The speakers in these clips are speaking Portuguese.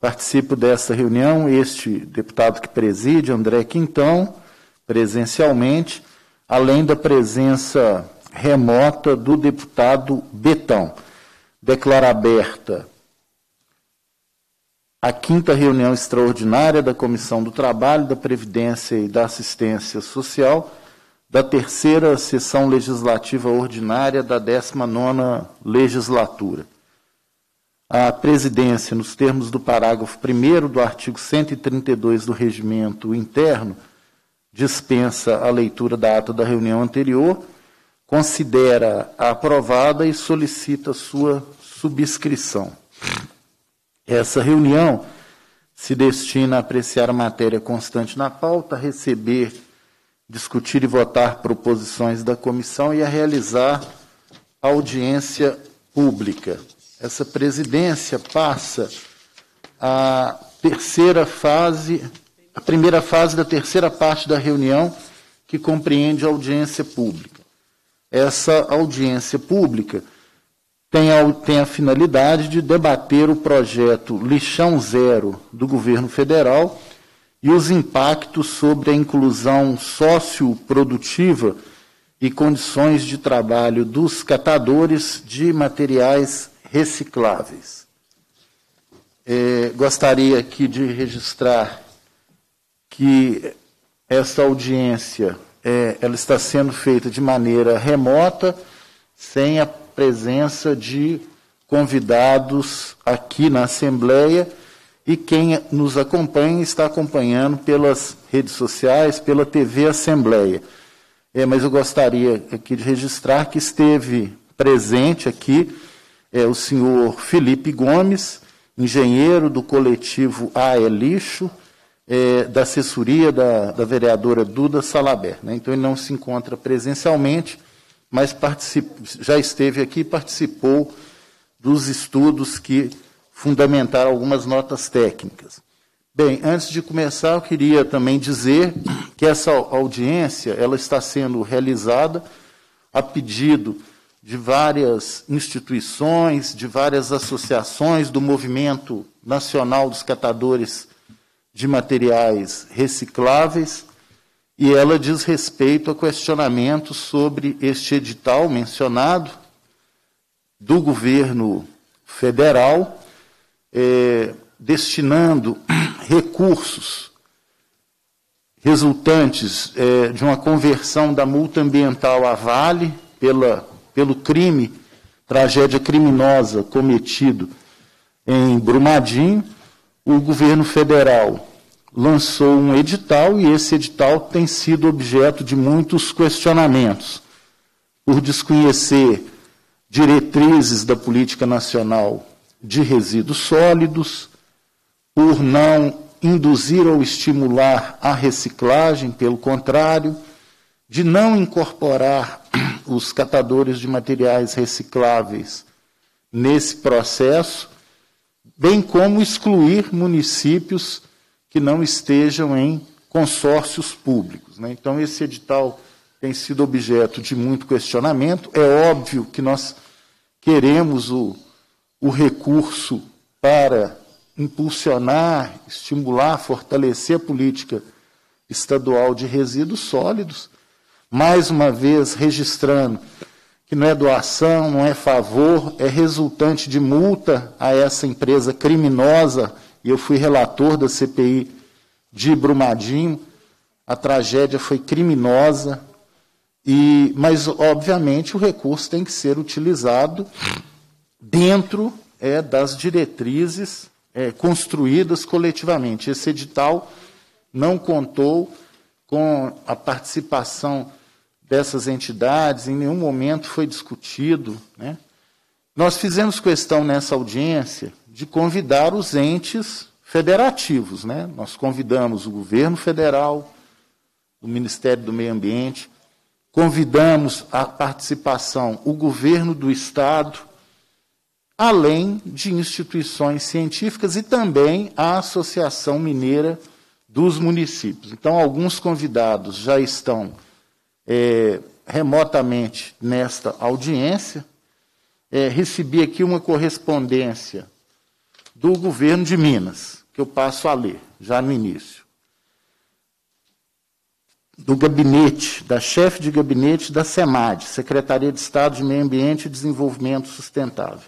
Participo desta reunião este deputado que preside, André Quintão, presencialmente, além da presença remota do deputado Betão. Declaro aberta a 5ª reunião extraordinária da Comissão do Trabalho, da Previdência e da Assistência Social, da 3ª sessão legislativa ordinária da 19ª legislatura. A presidência, nos termos do parágrafo 1º do artigo 132 do Regimento Interno, dispensa a leitura da ata da reunião anterior, considera aprovada e solicita sua subscrição. Essa reunião se destina a apreciar a matéria constante na pauta, a receber, discutir e votar proposições da comissão e a realizar audiência pública. Essa presidência passa a primeira fase da 3ª parte da reunião, que compreende a audiência pública. Essa audiência pública tem a finalidade de debater o projeto Lixão Zero do governo federal e os impactos sobre a inclusão socioprodutiva e condições de trabalho dos catadores de materiais recicláveis. Gostaria aqui de registrar que esta audiência ela está sendo feita de maneira remota, sem a presença de convidados aqui na Assembleia, e quem nos acompanha está acompanhando pelas redes sociais, pela TV Assembleia. Mas eu gostaria aqui de registrar que esteve presente aqui o senhor Felipe Gomes, engenheiro do coletivo AE Lixo, da assessoria da vereadora Duda Salaber. Então, ele não se encontra presencialmente, mas já esteve aqui e participou dos estudos que fundamentaram algumas notas técnicas. Bem, antes de começar, eu queria também dizer que essa audiência ela está sendo realizada a pedido de várias instituições, de várias associações do Movimento Nacional dos Catadores de Materiais Recicláveis, e ela diz respeito a questionamentos sobre este edital mencionado do governo federal, destinando recursos resultantes de uma conversão da multa ambiental à Vale pelo crime, tragédia criminosa cometido em Brumadinho. O governo federal lançou um edital e esse edital tem sido objeto de muitos questionamentos, por desconhecer diretrizes da política nacional de resíduos sólidos, por não induzir ou estimular a reciclagem, pelo contrário, de não incorporar os catadores de materiais recicláveis nesse processo, bem como excluir municípios que não estejam em consórcios públicos. Então, esse edital tem sido objeto de muito questionamento. É óbvio que nós queremos o recurso para impulsionar, estimular, fortalecer a política estadual de resíduos sólidos, mais uma vez registrando que não é doação, não é favor, é resultante de multa a essa empresa criminosa, e eu fui relator da CPI de Brumadinho. A tragédia foi criminosa, mas, obviamente, o recurso tem que ser utilizado dentro das diretrizes construídas coletivamente. Esse edital não contou com a participação dessas entidades, em nenhum momento foi discutido. Nós fizemos questão nessa audiência de convidar os entes federativos. Nós convidamos o governo federal, o Ministério do Meio Ambiente, convidamos a participação o governo do Estado, além de instituições científicas e também a Associação Mineira dos Municípios. Então, alguns convidados já estão remotamente nesta audiência. Recebi aqui uma correspondência do governo de Minas, que eu passo a ler, já no início. Do gabinete, da chefe de gabinete da SEMAD, Secretaria de Estado de Meio Ambiente e Desenvolvimento Sustentável.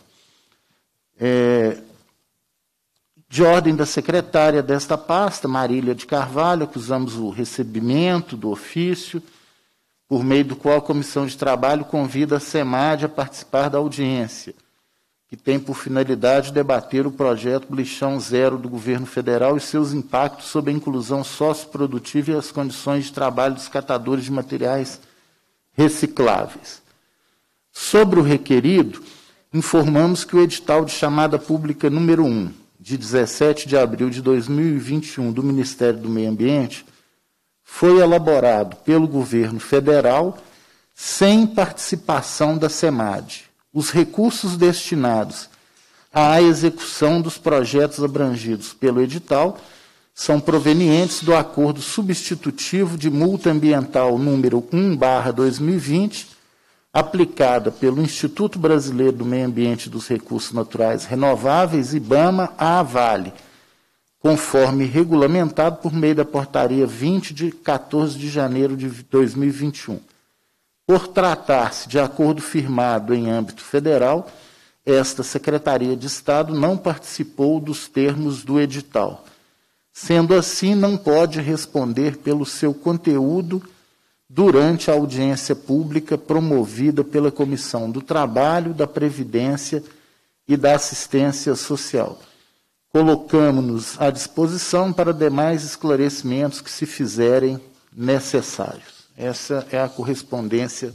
De ordem da secretária desta pasta, Marília de Carvalho, acusamos o recebimento do ofício, por meio do qual a Comissão de Trabalho convida a SEMAD a participar da audiência, que tem por finalidade debater o projeto Lixão Zero do Governo Federal e seus impactos sobre a inclusão socioprodutiva e as condições de trabalho dos catadores de materiais recicláveis. Sobre o requerido, informamos que o edital de chamada pública número 1, de 17 de abril de 2021, do Ministério do Meio Ambiente, foi elaborado pelo governo federal sem participação da SEMAD. Os recursos destinados à execução dos projetos abrangidos pelo edital são provenientes do acordo substitutivo de multa ambiental número 1/2020, aplicada pelo Instituto Brasileiro do Meio Ambiente e dos Recursos Naturais Renováveis, IBAMA, à Vale, conforme regulamentado por meio da portaria 20 de 14 de janeiro de 2021. Por tratar-se de acordo firmado em âmbito federal, esta Secretaria de Estado não participou dos termos do edital. Sendo assim, não pode responder pelo seu conteúdo durante a audiência pública promovida pela Comissão do Trabalho, da Previdência e da Assistência Social. Colocamos-nos à disposição para demais esclarecimentos que se fizerem necessários. Essa é a correspondência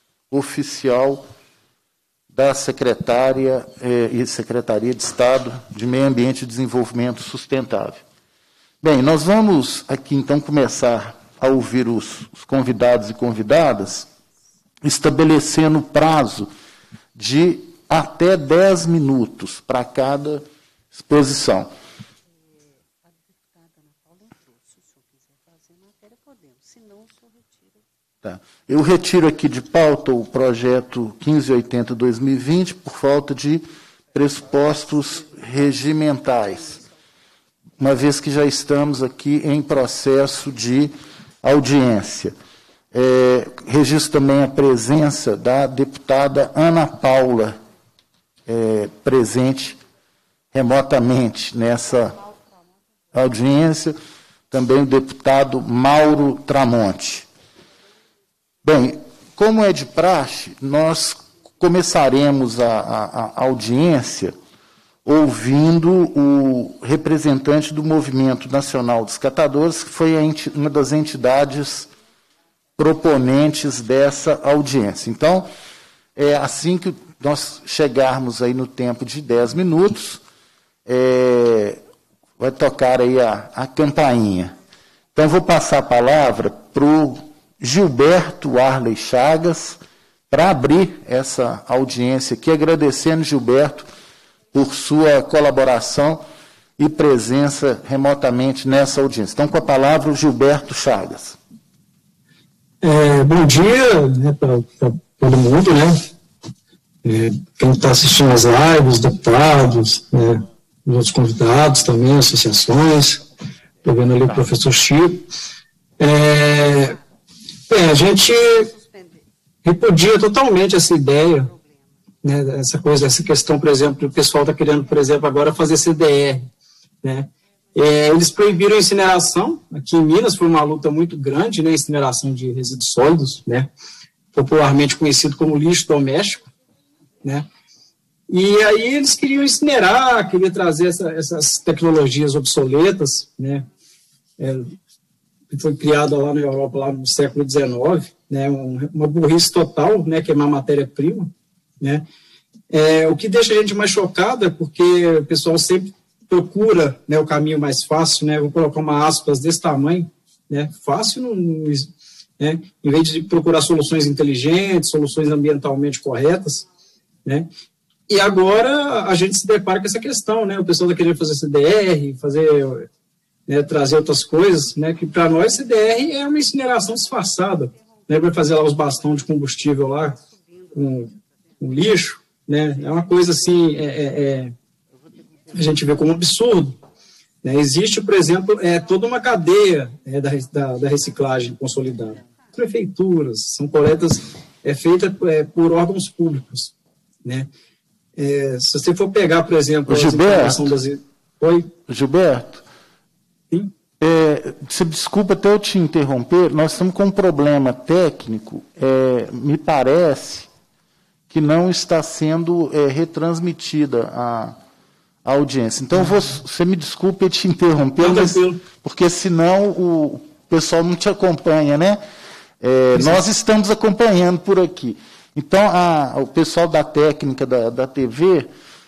oficial da Secretaria e Secretaria de Estado de Meio Ambiente e Desenvolvimento Sustentável. Bem, nós vamos aqui, então, começar a ouvir os convidados e convidadas, estabelecendo o prazo de até 10 minutos para cada exposição. Tá. Eu retiro aqui de pauta o projeto 1580-2020 por falta de pressupostos regimentais, uma vez que já estamos aqui em processo de audiência. Registro também a presença da deputada Ana Paula, presente remotamente nessa audiência, também o deputado Mauro Tramonte. Bem, como é de praxe, nós começaremos a audiência ouvindo o representante do Movimento Nacional dos Catadores, que foi uma das entidades proponentes dessa audiência. Então, assim que nós chegarmos aí no tempo de 10 minutos, vai tocar aí a campainha. Então, vou passar a palavra para o Gilberto Arley Chagas, para abrir essa audiência aqui, agradecendo, Gilberto, por sua colaboração e presença remotamente nessa audiência. Então, com a palavra, o Gilberto Chagas. Bom dia, né, para todo mundo, né? Quem está assistindo as lives, deputados, né, os outros convidados também, associações, estou vendo ali o professor Chico. A gente repudia totalmente essa ideia, né, essa questão, por exemplo, o pessoal está querendo, por exemplo, agora fazer CDR, né? Eles proibiram a incineração, aqui em Minas foi uma luta muito grande, né, a incineração de resíduos sólidos, né, popularmente conhecido como lixo doméstico, né, e aí eles queriam incinerar, queriam trazer essas tecnologias obsoletas, né, foi criada lá na Europa, lá no século XIX, né, uma burrice total, né, queimar matéria-prima, né. O que deixa a gente mais chocada é porque o pessoal sempre procura, né, o caminho mais fácil, né, vou colocar uma aspas desse tamanho, né, fácil, né, em vez de procurar soluções inteligentes, soluções ambientalmente corretas, né. E agora a gente se depara com essa questão, né, o pessoal está querendo fazer CDR, né, trazer outras coisas, né, que para nós CDR é uma incineração disfarçada, né, vai fazer lá os bastões de combustível lá, com lixo, né, é uma coisa assim, a gente vê como um absurdo. Né? Existe, por exemplo, toda uma cadeia da reciclagem consolidada. Prefeituras, são coletas feitas por órgãos públicos. Né? Se você for pegar, por exemplo, Gilberto, Oi? Gilberto, sim? Desculpa até eu te interromper, nós estamos com um problema técnico, me parece que não está sendo retransmitida a audiência. Então, você me desculpe te interromper, porque senão o pessoal não te acompanha, né? Nós estamos acompanhando por aqui. Então, o pessoal da técnica da TV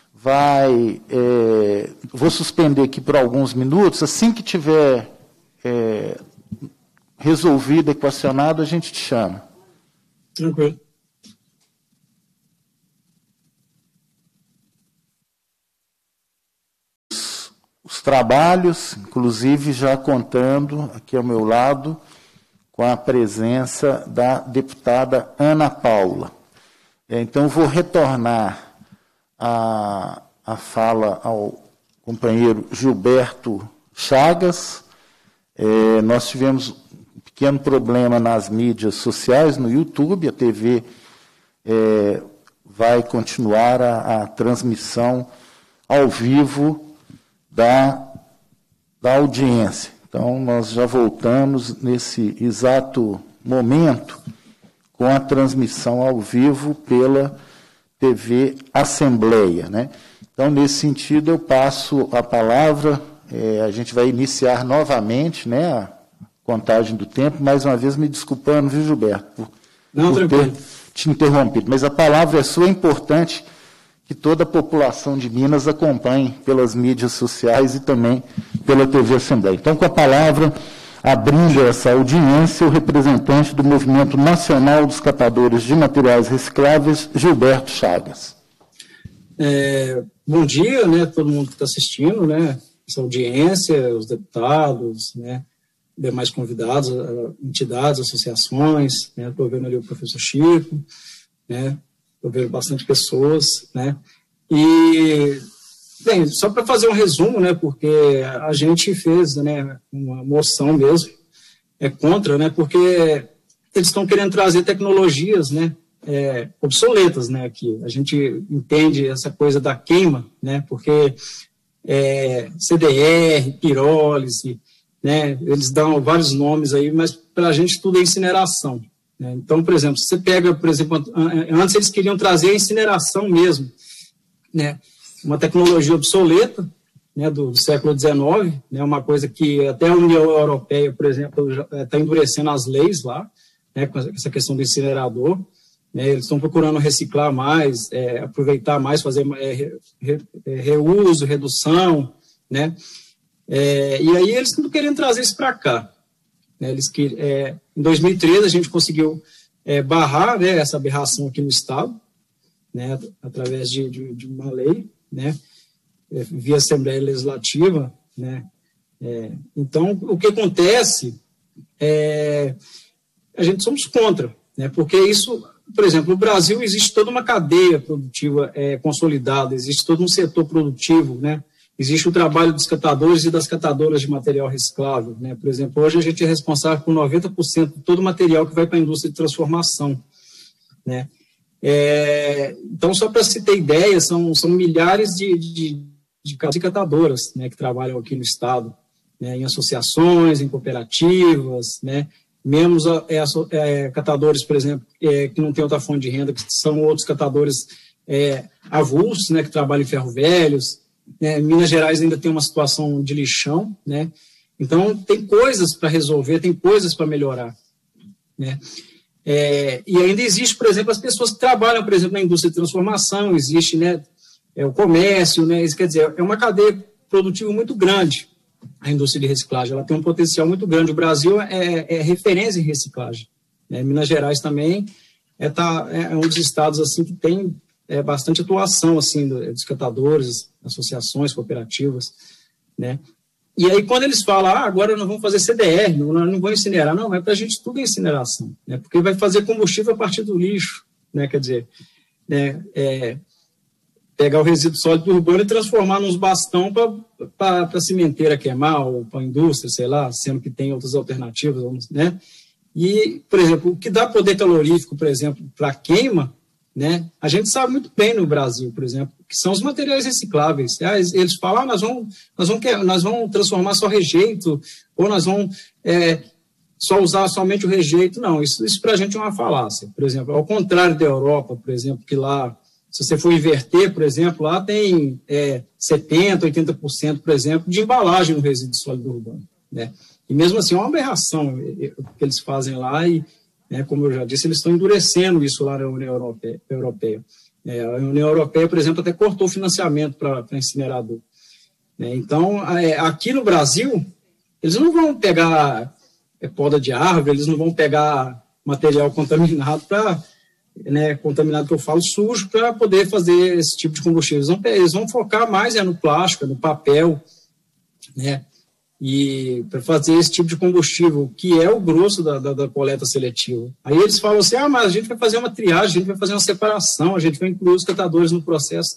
vou suspender aqui por alguns minutos, assim que tiver resolvido, equacionado, a gente te chama. Tranquilo. Os trabalhos, inclusive já contando aqui ao meu lado, com a presença da deputada Ana Paula. Então, vou retornar a fala ao companheiro Gilberto Chagas. Nós tivemos um pequeno problema nas mídias sociais, no YouTube, a TV vai continuar a transmissão ao vivo da audiência. Então, nós já voltamos nesse exato momento com a transmissão ao vivo pela TV Assembleia. Né? Então, nesse sentido, eu passo a palavra, a gente vai iniciar novamente, né, a contagem do tempo, mais uma vez me desculpando, viu, Gilberto, por ter te interrompido. Mas a palavra é sua, é importante que toda a população de Minas acompanhe pelas mídias sociais e também pela TV Assembleia. Então, com a palavra, abrindo essa audiência, o representante do Movimento Nacional dos Catadores de Materiais Recicláveis, Gilberto Chagas. Bom dia, né, todo mundo que está assistindo, né, essa audiência, os deputados, né, demais convidados, entidades, associações, né, estou vendo ali o professor Chico, né, estou vendo bastante pessoas, né, e, bem, só para fazer um resumo, né, porque a gente fez, né, uma moção mesmo, contra, né, porque eles estão querendo trazer tecnologias, né, obsoletas, né, aqui. A gente entende essa coisa da queima, né, porque CDR, pirólise, né, eles dão vários nomes aí, mas para a gente tudo é incineração. Né? Então, por exemplo, se você pega, por exemplo, antes eles queriam trazer a incineração mesmo, né, uma tecnologia obsoleta, né, do século XIX, né, uma coisa que até a União Europeia, por exemplo, está endurecendo as leis lá, né, com essa questão do incinerador. Né, eles estão procurando reciclar mais, aproveitar mais, fazer reuso, redução, né? E aí eles estão querendo trazer isso para cá. Né, em 2013 a gente conseguiu barrar, né, essa aberração aqui no Estado, né, através de uma lei, né, via Assembleia Legislativa. Né? Então, o que acontece a gente somos contra, né, porque isso... Por exemplo, no Brasil existe toda uma cadeia produtiva consolidada, existe todo um setor produtivo, né? Existe o trabalho dos catadores e das catadoras de material reciclável, né? Por exemplo, hoje a gente é responsável por 90% de todo o material que vai para a indústria de transformação, né? Então, só para se ter ideia, são milhares de catadoras, né, que trabalham aqui no Estado, né, em associações, em cooperativas, né? Menos catadores, por exemplo, que não tem outra fonte de renda, que são outros catadores avulsos, né, que trabalham em ferro velhos. Né? Minas Gerais ainda tem uma situação de lixão, né? Então, tem coisas para resolver, tem coisas para melhorar. Né? E ainda existe, por exemplo, as pessoas que trabalham, por exemplo, na indústria de transformação, existe, né, o comércio, né? Isso quer dizer, é uma cadeia produtiva muito grande. A indústria de reciclagem, ela tem um potencial muito grande. O Brasil é referência em reciclagem. Né? Minas Gerais também é um dos estados assim, que tem bastante atuação assim, dos catadores, associações, cooperativas. Né? E aí, quando eles falam, agora nós vamos fazer CDR, nós não vamos incinerar, não, mas para a gente tudo é incineração, né? Porque vai fazer combustível a partir do lixo. Né? Quer dizer, né? pegar o resíduo sólido urbano e transformar nos bastão para a cimenteira queimar, ou para a indústria, sei lá, sendo que tem outras alternativas, né? E, por exemplo, o que dá poder calorífico, por exemplo, para a queima, né? A gente sabe muito bem no Brasil, por exemplo, que são os materiais recicláveis. Eles falam, nós vamos transformar só rejeito, ou nós vamos só usar somente o rejeito. Não, isso para a gente é uma falácia. Por exemplo, ao contrário da Europa, por exemplo, que lá, se você for inverter, por exemplo, lá tem 70%, 80%, por exemplo, de embalagem no resíduo sólido urbano, né? E mesmo assim é uma aberração o que eles fazem lá e, né, como eu já disse, eles estão endurecendo isso lá na União Europeia. A União Europeia, por exemplo, até cortou o financiamento para incinerador. Então, aqui no Brasil, eles não vão pegar poda de árvore, eles não vão pegar material contaminado contaminado que eu falo, sujo, para poder fazer esse tipo de combustível. Eles vão focar mais no plástico, no papel, né? E para fazer esse tipo de combustível, que é o grosso da coleta seletiva. Aí eles falam assim, mas a gente vai fazer uma triagem, a gente vai fazer uma separação, a gente vai incluir os catadores no processo.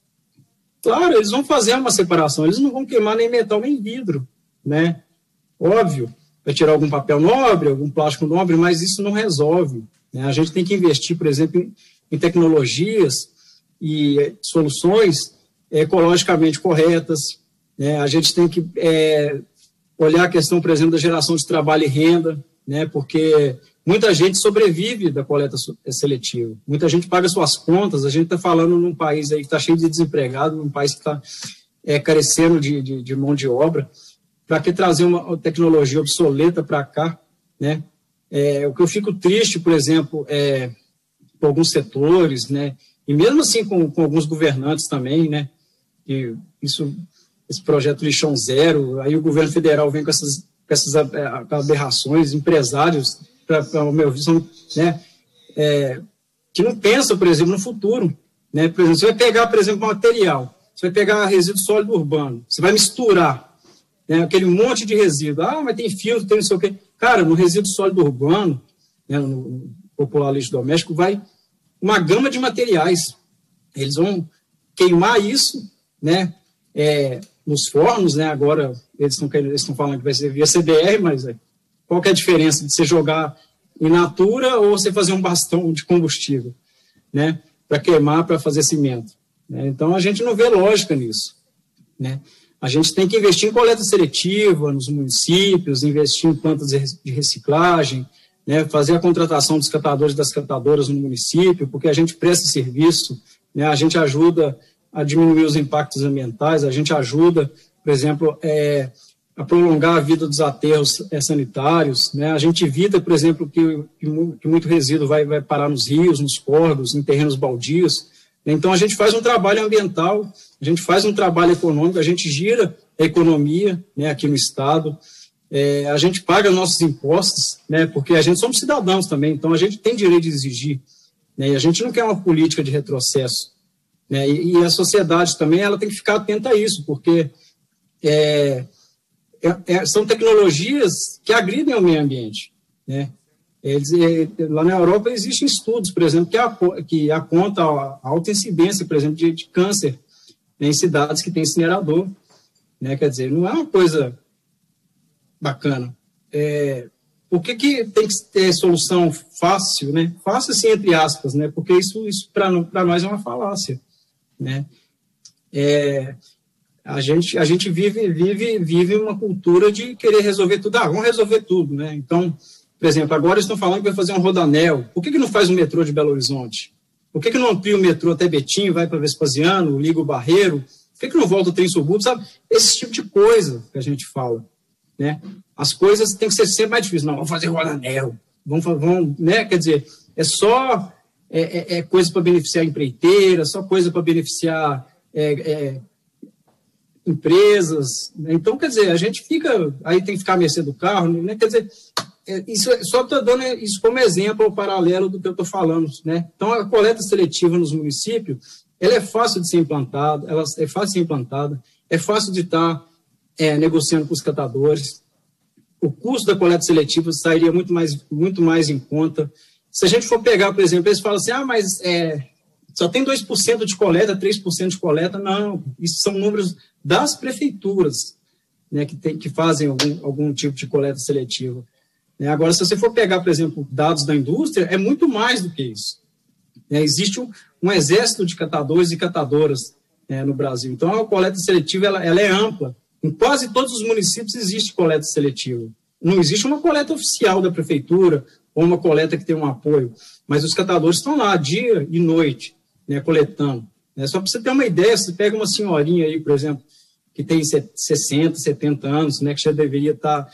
Claro, eles vão fazer uma separação, eles não vão queimar nem metal nem vidro, né? Óbvio, vai tirar algum papel nobre, algum plástico nobre, mas isso não resolve, né? A gente tem que investir, por exemplo, em tecnologias e soluções ecologicamente corretas, né? A gente tem que olhar a questão, por exemplo, da geração de trabalho e renda, né? Porque muita gente sobrevive da coleta seletiva, muita gente paga suas contas. A gente está falando num país aí que está cheio de desempregado, num país que está carecendo de mão de obra. Para que trazer uma tecnologia obsoleta para cá, né? O que eu fico triste, por exemplo, com alguns setores, né? E mesmo assim com alguns governantes também, né? E esse projeto Lixão Zero, aí o governo federal vem com essas aberrações, empresários, ao meu ver, né? Que não pensam, por exemplo, no futuro, né? Por exemplo, você vai pegar, por exemplo, material, você vai pegar resíduo sólido urbano, você vai misturar, né, aquele monte de resíduo. Mas tem filtro, tem não sei o quê. Cara, no resíduo sólido urbano, né, no popular lixo doméstico, vai uma gama de materiais. Eles vão queimar isso, né, nos fornos, né, agora eles estão falando que vai ser via CDR, mas qual que é a diferença de você jogar in natura ou você fazer um bastão de combustível, né, para queimar, para fazer cimento, né? Então a gente não vê lógica nisso, né? A gente tem que investir em coleta seletiva nos municípios, investir em plantas de reciclagem, né, fazer a contratação dos catadores e das catadoras no município, porque a gente presta serviço, né, a gente ajuda a diminuir os impactos ambientais, a gente ajuda, por exemplo, a prolongar a vida dos aterros sanitários, né, a gente evita, por exemplo, que muito resíduo vai parar nos rios, nos córregos, em terrenos baldios. Então, a gente faz um trabalho ambiental, a gente faz um trabalho econômico, a gente gira a economia, né, aqui no Estado, a gente paga nossos impostos, né, porque a gente somos cidadãos também, então a gente tem direito de exigir, né, e a gente não quer uma política de retrocesso, né, e a sociedade também ela tem que ficar atenta a isso, porque são tecnologias que agridem ao meio ambiente, né. Lá na Europa existem estudos, por exemplo, que apontam a alta incidência, por exemplo, de câncer, né, em cidades que têm incinerador, né? Quer dizer, não é uma coisa bacana. Por que tem que ter solução fácil, né? Fácil, assim, entre aspas, né? Porque isso para nós é uma falácia, né? A gente vive uma cultura de querer resolver tudo. Vamos resolver tudo, né? Então, por exemplo, agora estão falando que vai fazer um rodanel. Por que não faz um metrô de Belo Horizonte? Por que não amplia o metrô até Betim, vai para Vespasiano, liga o Barreiro? Por que não volta o trem subúrbio? Sabe? Esse tipo de coisa que a gente fala, né? As coisas têm que ser sempre mais difíceis. Não, vamos fazer rodanel. Vamos, né? Quer dizer, só coisa para beneficiar a empreiteira, só coisa para beneficiar empresas. Né? Então, quer dizer, a gente aí tem que ficar à mercê do carro, né? Quer dizer, só estou dando isso como exemplo, paralelo do que eu estou falando, né? Então, a coleta seletiva nos municípios, ela é fácil de ser implantada, é fácil de estar negociando com os catadores. O custo da coleta seletiva sairia muito mais em conta. Se a gente for pegar, por exemplo, eles falam assim, mas só tem 2% de coleta, 3% de coleta. Não, isso são números das prefeituras, né, que fazem algum tipo de coleta seletiva. Agora, se você for pegar, por exemplo, dados da indústria, é muito mais do que isso. Existe um exército de catadores e catadoras no Brasil. Então, a coleta seletiva ela é ampla. Em quase todos os municípios existe coleta seletiva. Não existe uma coleta oficial da prefeitura ou uma coleta que tem um apoio, mas os catadores estão lá dia e noite, coletando. Só para você ter uma ideia, você pega uma senhorinha aí, por exemplo, que tem 60, 70 anos, que já deveria estar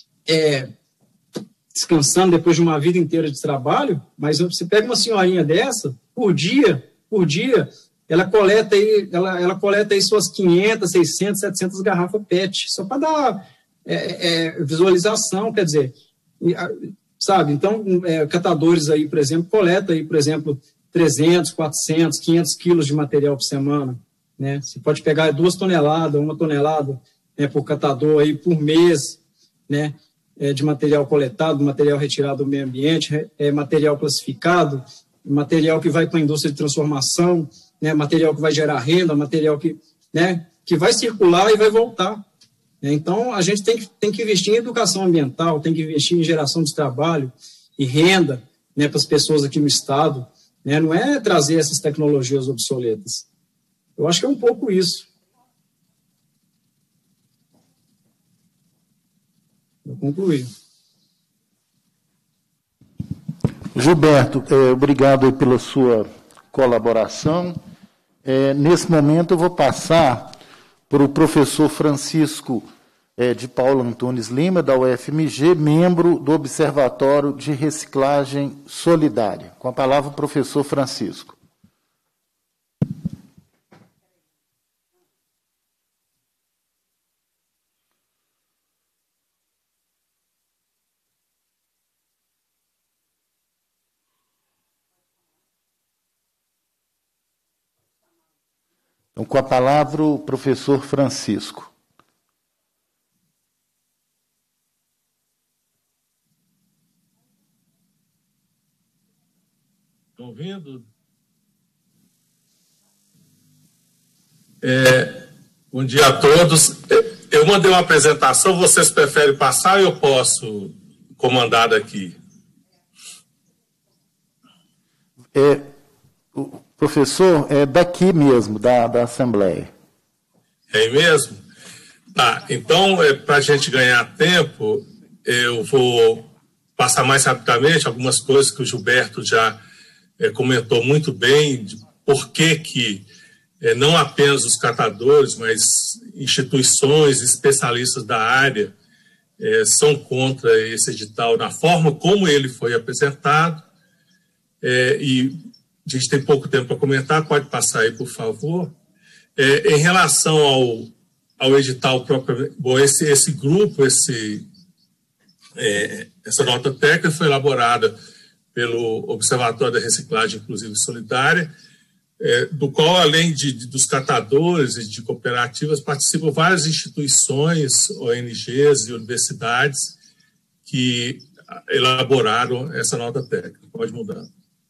descansando depois de uma vida inteira de trabalho, mas você pega uma senhorinha dessa, por dia, ela coleta aí suas 500, 600, 700 garrafas PET, só para dar visualização, quer dizer, sabe? Então, catadores aí, por exemplo, coleta aí, por exemplo, 300, 400, 500 quilos de material por semana, né? Você pode pegar 2 toneladas, 1 tonelada por catador aí por mês, né? De material coletado, material retirado do meio ambiente, material classificado, material que vai para a indústria de transformação, material que vai gerar renda, material que vai circular e vai voltar. Então, a gente tem que investir em educação ambiental, tem que investir em geração de trabalho e renda para as pessoas aqui no Estado. Não é trazer essas tecnologias obsoletas. Eu acho que é um pouco isso. Vou concluir. Gilberto, obrigado pela sua colaboração. Nesse momento, eu vou passar para o professor Francisco de Paula Antunes Lima, da UFMG, membro do Observatório de Reciclagem Solidária. Com a palavra, o professor Francisco. Então, com a palavra, o professor Francisco. Estão ouvindo? Bom dia a todos. Eu mandei uma apresentação, vocês preferem passar ou eu posso comandar daqui? Professor, é daqui mesmo, da Assembleia. É mesmo? Tá, então, para a gente ganhar tempo, eu vou passar mais rapidamente algumas coisas que o Gilberto já comentou muito bem, de por que não apenas os catadores, mas instituições, especialistas da área são contra esse edital, na forma como ele foi apresentado, e a gente tem pouco tempo para comentar, pode passar aí, por favor. Em relação ao edital próprio, bom, esse grupo, essa nota técnica foi elaborada pelo Observatório da Reciclagem Inclusiva e Solidária, do qual, além dos catadores e de cooperativas, participam várias instituições, ONGs e universidades que elaboraram essa nota técnica. Pode mudar.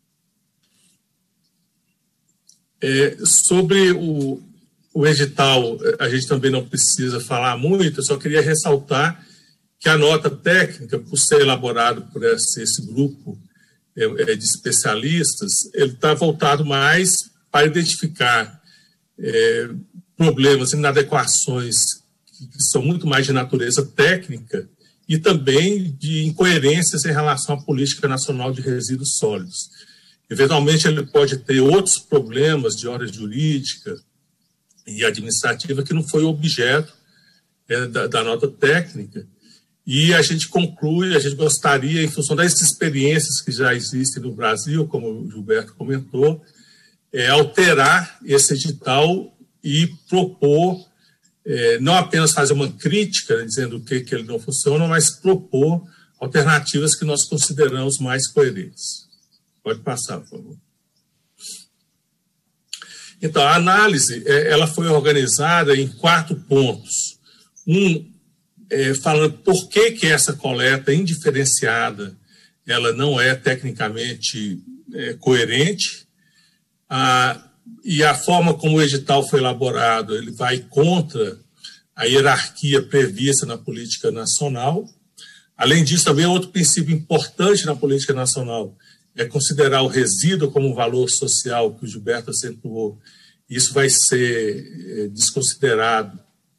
Sobre o edital, a gente também não precisa falar muito, eu só queria ressaltar que a nota técnica, por ser elaborada por esse grupo de especialistas, ele está voltado mais para identificar problemas, inadequações que são muito mais de natureza técnica e também de incoerências em relação à política nacional de resíduos sólidos. Eventualmente, ele pode ter outros problemas de ordem jurídica e administrativa que não foi objeto da nota técnica. E a gente conclui, a gente gostaria, em função das experiências que já existem no Brasil, como o Gilberto comentou, alterar esse edital e propor, não apenas fazer uma crítica, dizendo que ele não funciona, mas propor alternativas que nós consideramos mais coerentes. Pode passar, por favor. Então, a análise ela foi organizada em 4 pontos. Falando por que essa coleta indiferenciada ela não é tecnicamente coerente. E a forma como o edital foi elaborado, ele vai contra a hierarquia prevista na política nacional. Além disso, também outro princípio importante na política nacional é considerar o resíduo como um valor social, que o Gilberto acentuou. Isso vai ser desconsiderado,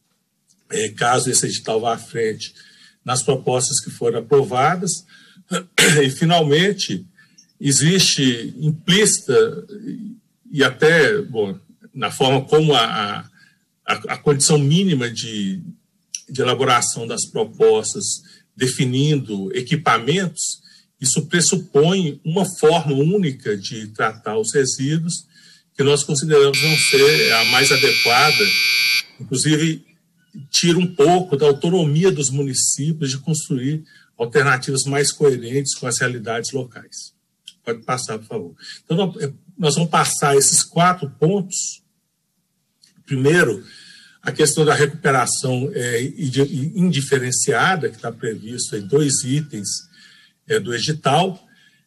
caso esse edital vá à frente, nas propostas que foram aprovadas. E, finalmente, existe implícita e até, na forma como a condição mínima de elaboração das propostas definindo equipamentos, isso pressupõe uma forma única de tratar os resíduos que nós consideramos não ser a mais adequada, inclusive tira um pouco da autonomia dos municípios de construir alternativas mais coerentes com as realidades locais. Pode passar, por favor. Então, nós vamos passar esses 4 pontos. Primeiro, a questão da recuperação indiferenciada, que está previsto em 2 itens do edital.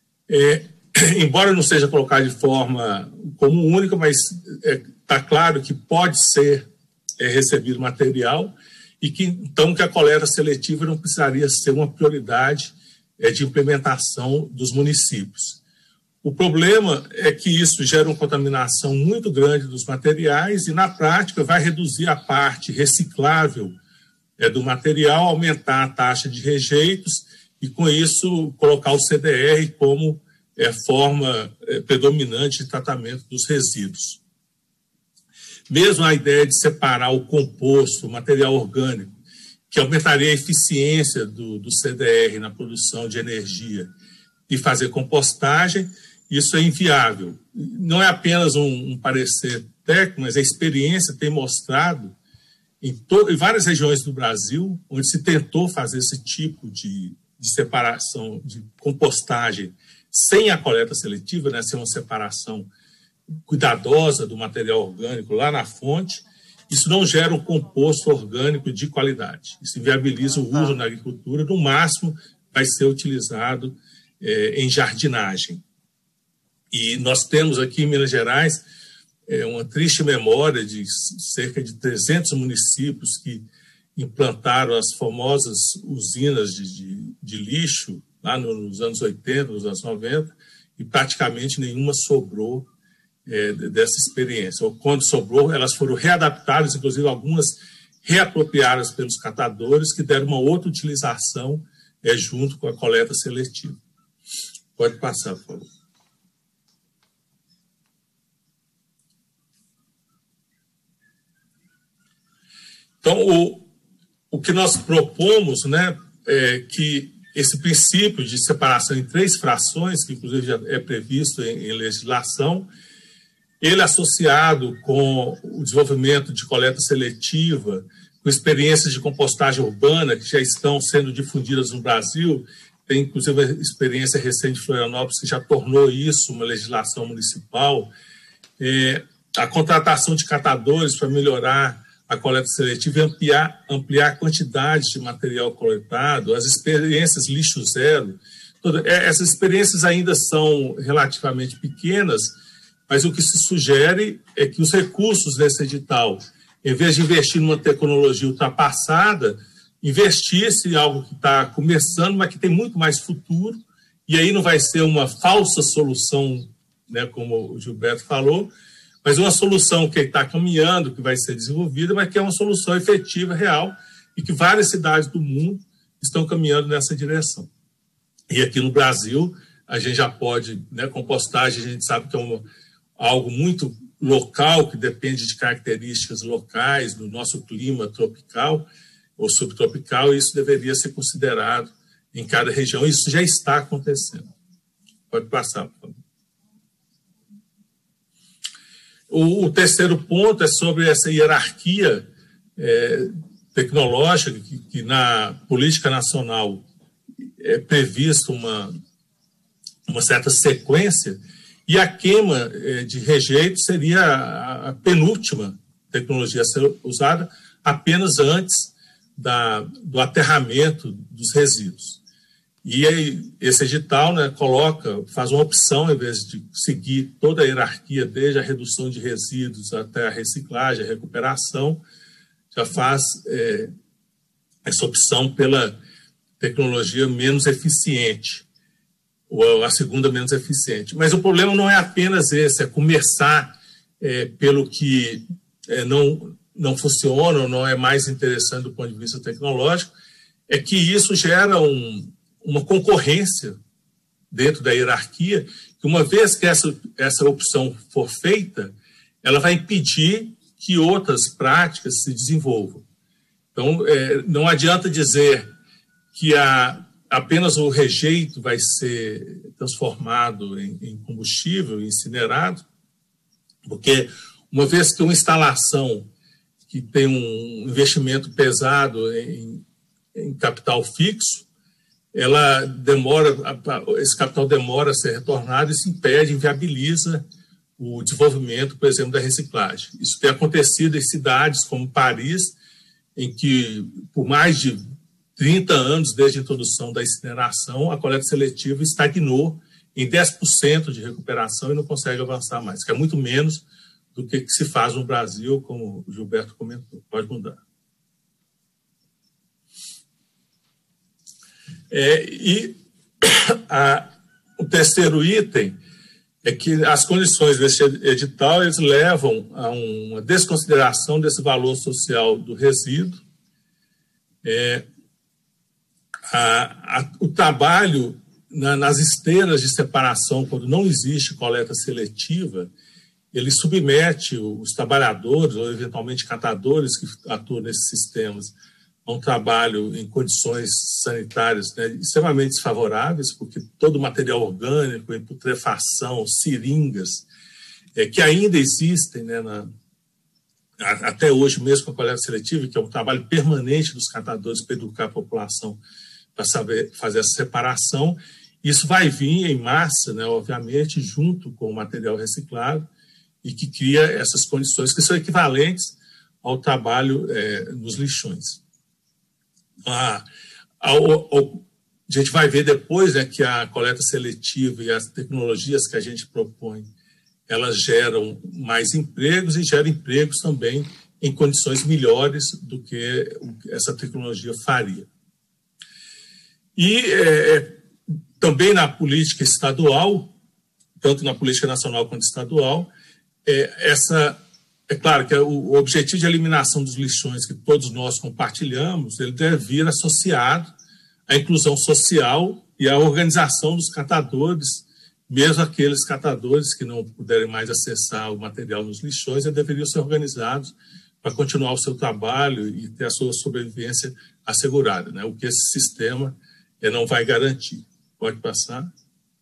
Embora não seja colocado de forma como única, mas está claro que pode ser recebido material e que, então, que a coleta seletiva não precisaria ser uma prioridade de implementação dos municípios. O problema é que isso gera uma contaminação muito grande dos materiais e, na prática, vai reduzir a parte reciclável do material, aumentar a taxa de rejeitos e, com isso, colocar o CDR como forma predominante de tratamento dos resíduos. Mesmo a ideia de separar o composto, o material orgânico, que aumentaria a eficiência do CDR na produção de energia e fazer compostagem, isso é inviável. Não é apenas um parecer técnico, mas a experiência tem mostrado em várias regiões do Brasil, onde se tentou fazer esse tipo de separação, de compostagem sem a coleta seletiva, né, sem uma separação cuidadosa do material orgânico lá na fonte, isso não gera um composto orgânico de qualidade. Isso inviabiliza o uso na agricultura, no máximo vai ser utilizado em jardinagem. E nós temos aqui em Minas Gerais uma triste memória de cerca de 300 municípios que implantaram as famosas usinas de lixo lá nos anos 80, nos anos 90, e praticamente nenhuma sobrou dessa experiência. Ou quando sobrou, elas foram readaptadas, inclusive algumas reapropriadas pelos catadores, que deram uma outra utilização junto com a coleta seletiva. Pode passar, por favor. Então, o que nós propomos, né, é que esse princípio de separação em 3 frações, que inclusive já é previsto em legislação, ele associado com o desenvolvimento de coleta seletiva, com experiências de compostagem urbana que já estão sendo difundidas no Brasil, tem inclusive a experiência recente de Florianópolis que já tornou isso uma legislação municipal, a contratação de catadores para melhorar a coleta seletiva e ampliar a quantidade de material coletado, as experiências lixo zero. Essas experiências ainda são relativamente pequenas, mas o que se sugere é que os recursos desse edital, em vez de investir numa tecnologia ultrapassada, investisse em algo que está começando, mas que tem muito mais futuro, e aí não vai ser uma falsa solução, né, como o Gilberto falou, mas uma solução que está caminhando, que vai ser desenvolvida, mas que é uma solução efetiva, real, e que várias cidades do mundo estão caminhando nessa direção. E aqui no Brasil, a gente já pode, né, compostagem, a gente sabe que é algo muito local, que depende de características locais, do nosso clima tropical ou subtropical, e isso deveria ser considerado em cada região. Isso já está acontecendo. Pode passar, por favor. O terceiro ponto é sobre essa hierarquia tecnológica que na política nacional é prevista uma certa sequência, e a queima de rejeito seria a penúltima tecnologia a ser usada apenas antes do aterramento dos resíduos. E aí, esse edital, né, faz uma opção, em vez de seguir toda a hierarquia, desde a redução de resíduos até a reciclagem, a recuperação, já faz essa opção pela tecnologia menos eficiente, ou a segunda menos eficiente. Mas o problema não é apenas esse, é começar pelo que não funciona, ou não é mais interessante do ponto de vista tecnológico, é que isso gera uma concorrência dentro da hierarquia, que uma vez que essa opção for feita, ela vai impedir que outras práticas se desenvolvam. Então, não adianta dizer que apenas o rejeito vai ser transformado em combustível, incinerado, porque uma vez que uma instalação que tem um investimento pesado em capital fixo, esse capital demora a ser retornado e se impede, inviabiliza o desenvolvimento, por exemplo, da reciclagem. Isso tem acontecido em cidades como Paris, em que, por mais de 30 anos desde a introdução da incineração, a coleta seletiva estagnou em 10% de recuperação e não consegue avançar mais, que é muito menos do que se faz no Brasil, como o Gilberto comentou. Pode mudar. O terceiro item é que as condições desse edital eles levam a uma desconsideração desse valor social do resíduo. O trabalho nas esteiras de separação, quando não existe coleta seletiva, ele submete os trabalhadores, ou eventualmente catadores que atuam nesses sistemas, a um trabalho em condições sanitárias, né, extremamente desfavoráveis, porque todo o material orgânico, em putrefação, seringas, que ainda existem, né, até hoje mesmo com a coleta seletiva, que é um trabalho permanente dos catadores para educar a população para saber fazer essa separação. Isso vai vir em massa, né, obviamente, junto com o material reciclado, e que cria essas condições que são equivalentes ao trabalho nos lixões. A gente vai ver depois, né, que a coleta seletiva e as tecnologias que a gente propõe, elas geram mais empregos e geram empregos também em condições melhores do que essa tecnologia faria. E também na política estadual, tanto na política nacional quanto estadual, é claro que o objetivo de eliminação dos lixões que todos nós compartilhamos, ele deve vir associado à inclusão social e à organização dos catadores, mesmo aqueles catadores que não puderem mais acessar o material nos lixões, eles deveriam ser organizados para continuar o seu trabalho e ter a sua sobrevivência assegurada, né? O que esse sistema não vai garantir. Pode passar.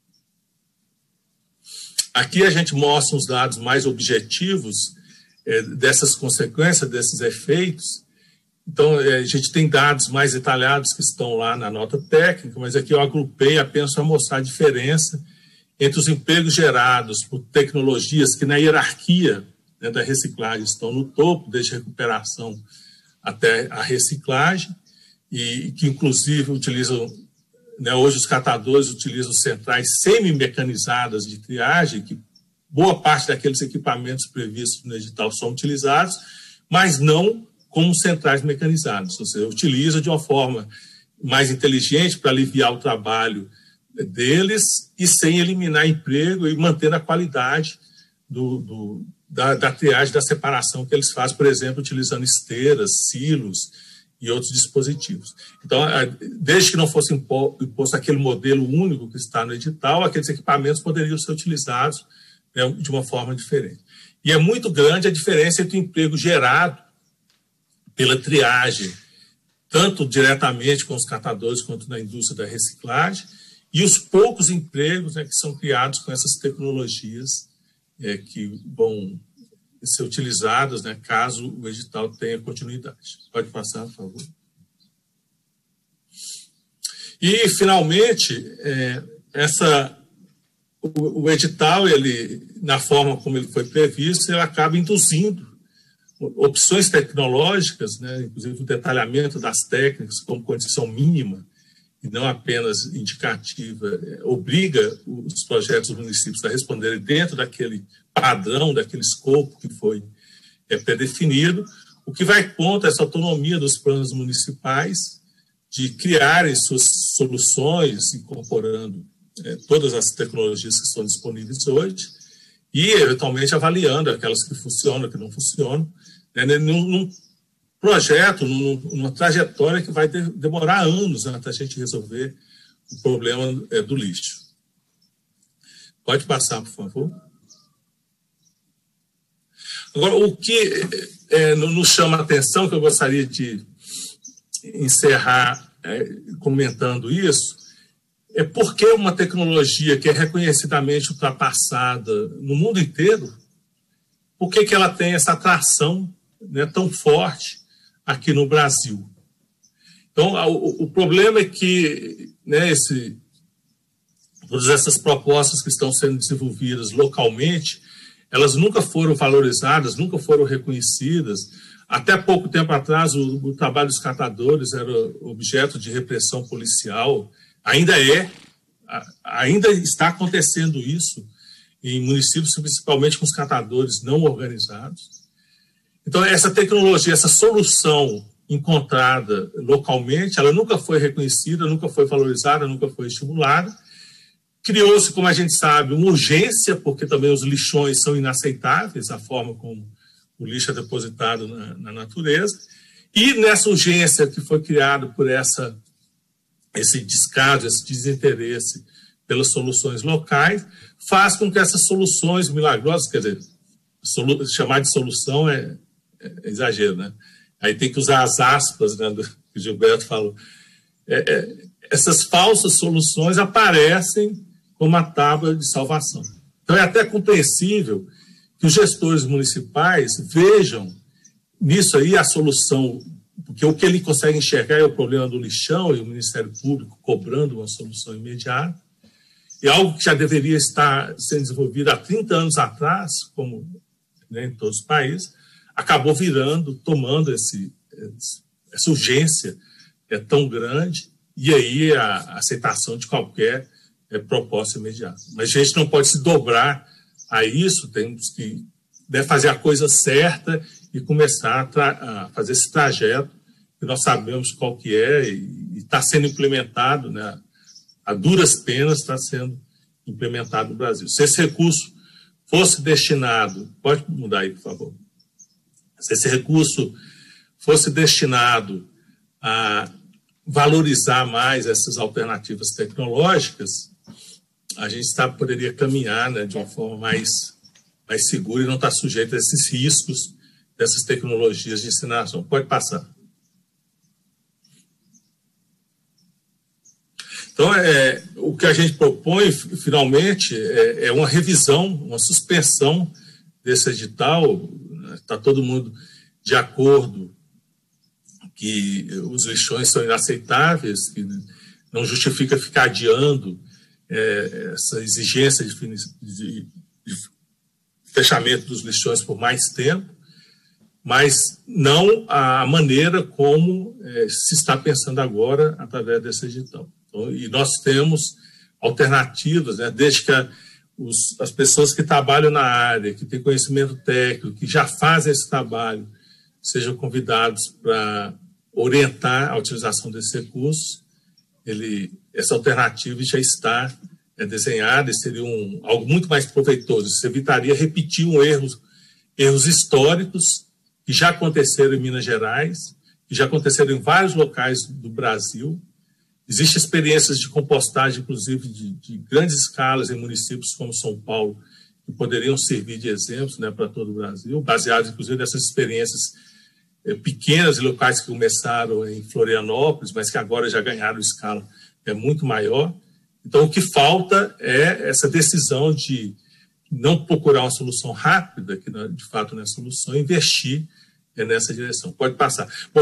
Aqui a gente mostra os dados mais objetivos dessas consequências, desses efeitos. Então, a gente tem dados mais detalhados que estão lá na nota técnica, mas aqui eu agrupei apenas para mostrar a diferença entre os empregos gerados por tecnologias que na hierarquia, né, da reciclagem estão no topo, desde a recuperação até a reciclagem, e que inclusive utilizam, né, hoje os catadores utilizam centrais semi-mecanizadas de triagem, que boa parte daqueles equipamentos previstos no edital são utilizados, mas não como centrais mecanizadas. Ou seja, utiliza de uma forma mais inteligente para aliviar o trabalho deles e sem eliminar emprego e mantendo a qualidade da triagem, da separação que eles fazem, por exemplo, utilizando esteiras, silos e outros dispositivos. Então, desde que não fosse imposto aquele modelo único que está no edital, aqueles equipamentos poderiam ser utilizados, né, de uma forma diferente. E é muito grande a diferença entre o emprego gerado pela triagem, tanto diretamente com os catadores quanto na indústria da reciclagem, e os poucos empregos, né, que são criados com essas tecnologias que vão ser utilizadas, né, caso o edital tenha continuidade. Pode passar, por favor. E, finalmente, o edital, ele, na forma como ele foi previsto, ele acaba induzindo opções tecnológicas, né, inclusive o detalhamento das técnicas como condição mínima e não apenas indicativa, obriga os projetos dos municípios a responderem dentro daquele padrão, daquele escopo que foi pré-definido, o que vai contra essa autonomia dos planos municipais de criarem suas soluções, incorporando todas as tecnologias que estão disponíveis hoje e, eventualmente, avaliando aquelas que funcionam, que não funcionam, num projeto, numa trajetória que vai demorar anos até a gente resolver o problema do lixo. Pode passar, por favor. Agora, o que nos chama a atenção, que eu gostaria de encerrar comentando isso, é porque uma tecnologia que é reconhecidamente ultrapassada no mundo inteiro, por que ela tem essa atração, né, tão forte aqui no Brasil? Então, o problema é que, né, todas essas propostas que estão sendo desenvolvidas localmente, elas nunca foram valorizadas, nunca foram reconhecidas. Até pouco tempo atrás, o trabalho dos catadores era objeto de repressão policial. Ainda está acontecendo isso em municípios, principalmente com os catadores não organizados. Então, essa tecnologia, essa solução encontrada localmente, ela nunca foi reconhecida, nunca foi valorizada, nunca foi estimulada. Criou-se, como a gente sabe, uma urgência, porque também os lixões são inaceitáveis, a forma como o lixo é depositado na natureza. E nessa urgência que foi criada por esse descaso, esse desinteresse pelas soluções locais, faz com que essas soluções milagrosas, quer dizer, chamar de solução é exagero, né? Aí tem que usar as aspas, né, do que o Gilberto falou. Essas falsas soluções aparecem como a tábua de salvação. Então, é até compreensível que os gestores municipais vejam nisso aí a solução, porque o que ele consegue enxergar é o problema do lixão e o Ministério Público cobrando uma solução imediata, e algo que já deveria estar sendo desenvolvido há 30 anos atrás, como, né, em todos os países, acabou tomando essa urgência tão grande, e aí a aceitação de qualquer proposta imediata. Mas a gente não pode se dobrar a isso, temos que fazer a coisa certa e começar a fazer esse trajeto que nós sabemos qual que é e está sendo implementado, né, a duras penas está sendo implementado no Brasil. Se esse recurso fosse destinado, pode mudar aí, por favor, se esse recurso fosse destinado a valorizar mais essas alternativas tecnológicas, a gente poderia caminhar, né, de uma forma mais segura e não estar sujeito a esses riscos dessas tecnologias de incineração. Pode passar. Então, o que a gente propõe, finalmente, é uma revisão, uma suspensão desse edital. Está todo mundo de acordo que os lixões são inaceitáveis, que não justifica ficar adiando essa exigência de fechamento dos lixões por mais tempo, mas não a maneira como se está pensando agora através desse edital. Então, e nós temos alternativas, né, desde que as pessoas que trabalham na área, que têm conhecimento técnico, que já fazem esse trabalho, sejam convidados para orientar a utilização desses recursos. Essa alternativa já está desenhada e seria algo muito mais proveitoso. Isso evitaria repetir erros históricos que já aconteceram em Minas Gerais, que já aconteceram em vários locais do Brasil. Existem experiências de compostagem, inclusive, de grandes escalas em municípios como São Paulo, que poderiam servir de exemplos, né, para todo o Brasil, baseados, inclusive, nessas experiências pequenas e locais que começaram em Florianópolis, mas que agora já ganharam escala muito maior. Então, o que falta é essa decisão de não procurar uma solução rápida, que de fato não é solução, e investir nessa direção. Pode passar. Bom,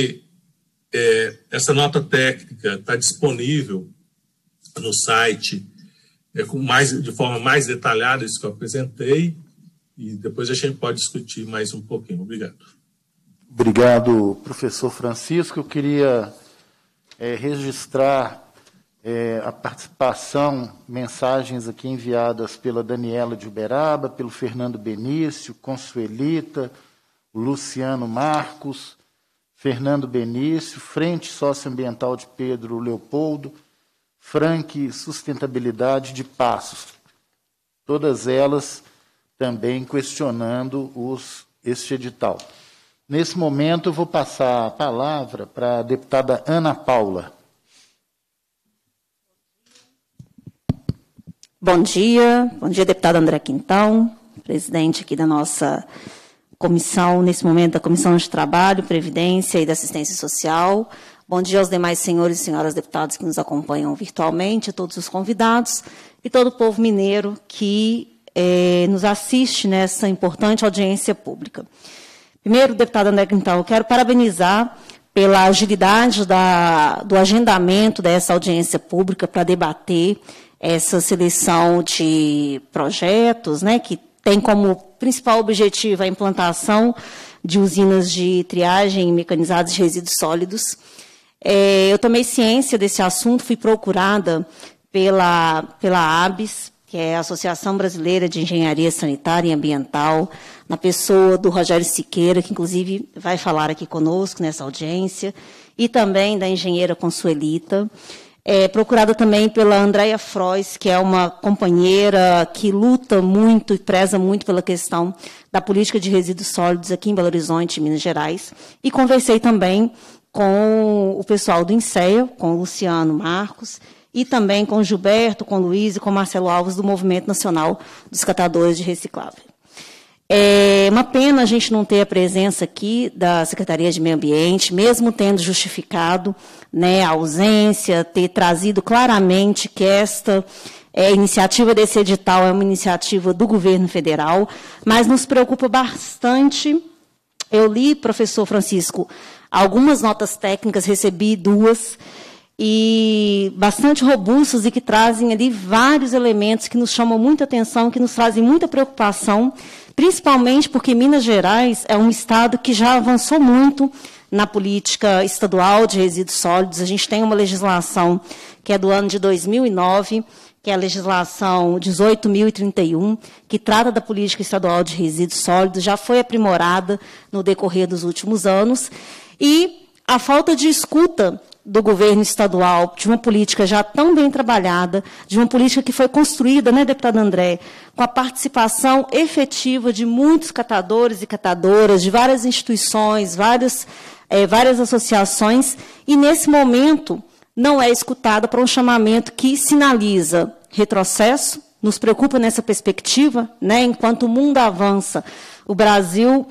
essa nota técnica está disponível no site de forma mais detalhada, isso que eu apresentei, e depois a gente pode discutir mais um pouquinho. Obrigado. Obrigado, professor Francisco. Eu queria registrar a participação, mensagens aqui enviadas pela Daniela de Uberaba, pelo Fernando Benício, Consuelita, Luciano Marcos, Fernando Benício, Frente Socioambiental de Pedro Leopoldo, Frank Sustentabilidade de Passos. Todas elas também questionando este edital. Nesse momento, eu vou passar a palavra para a deputada Ana Paula. Bom dia, deputada André Quintão, presidente aqui da nossa comissão, nesse momento, da Comissão de Trabalho, Previdência e da Assistência Social. Bom dia aos demais senhores e senhoras deputados que nos acompanham virtualmente, a todos os convidados e todo o povo mineiro que nos assiste nessa importante audiência pública. Primeiro, deputada André Quintão, eu quero parabenizar pela agilidade do agendamento dessa audiência pública para debater essa seleção de projetos, né, que tem como principal objetivo a implantação de usinas de triagem mecanizadas de resíduos sólidos. Eu tomei ciência desse assunto, fui procurada pela ABS, que é a Associação Brasileira de Engenharia Sanitária e Ambiental, na pessoa do Rogério Siqueira, que inclusive vai falar aqui conosco nessa audiência, e também da engenheira Consuelita. Procurada também pela Andréia Frois, que é uma companheira que luta muito e preza muito pela questão da política de resíduos sólidos aqui em Belo Horizonte, Minas Gerais. E conversei também com o pessoal do INSEA, com o Luciano Marcos, e também com o Gilberto, com o Luiz e com o Marcelo Alves, do Movimento Nacional dos Catadores de Reciclável. É uma pena a gente não ter a presença aqui da Secretaria de Meio Ambiente, mesmo tendo justificado, né, a ausência, ter trazido claramente que esta iniciativa desse edital é uma iniciativa do governo federal, mas nos preocupa bastante. Eu li, professor Francisco, algumas notas técnicas, recebi 2, e bastante robustas e que trazem ali vários elementos que nos chamam muita atenção, que nos trazem muita preocupação, principalmente porque Minas Gerais é um estado que já avançou muito na política estadual de resíduos sólidos. A gente tem uma legislação que é do ano de 2009, que é a legislação 18.031, que trata da política estadual de resíduos sólidos, já foi aprimorada no decorrer dos últimos anos, e a falta de escuta do governo estadual, de uma política já tão bem trabalhada, de uma política que foi construída, né, deputada André, com a participação efetiva de muitos catadores e catadoras, de várias instituições, várias associações, e, nesse momento, não é escutada para um chamamento que sinaliza retrocesso, nos preocupa nessa perspectiva, né, enquanto o mundo avança, o Brasil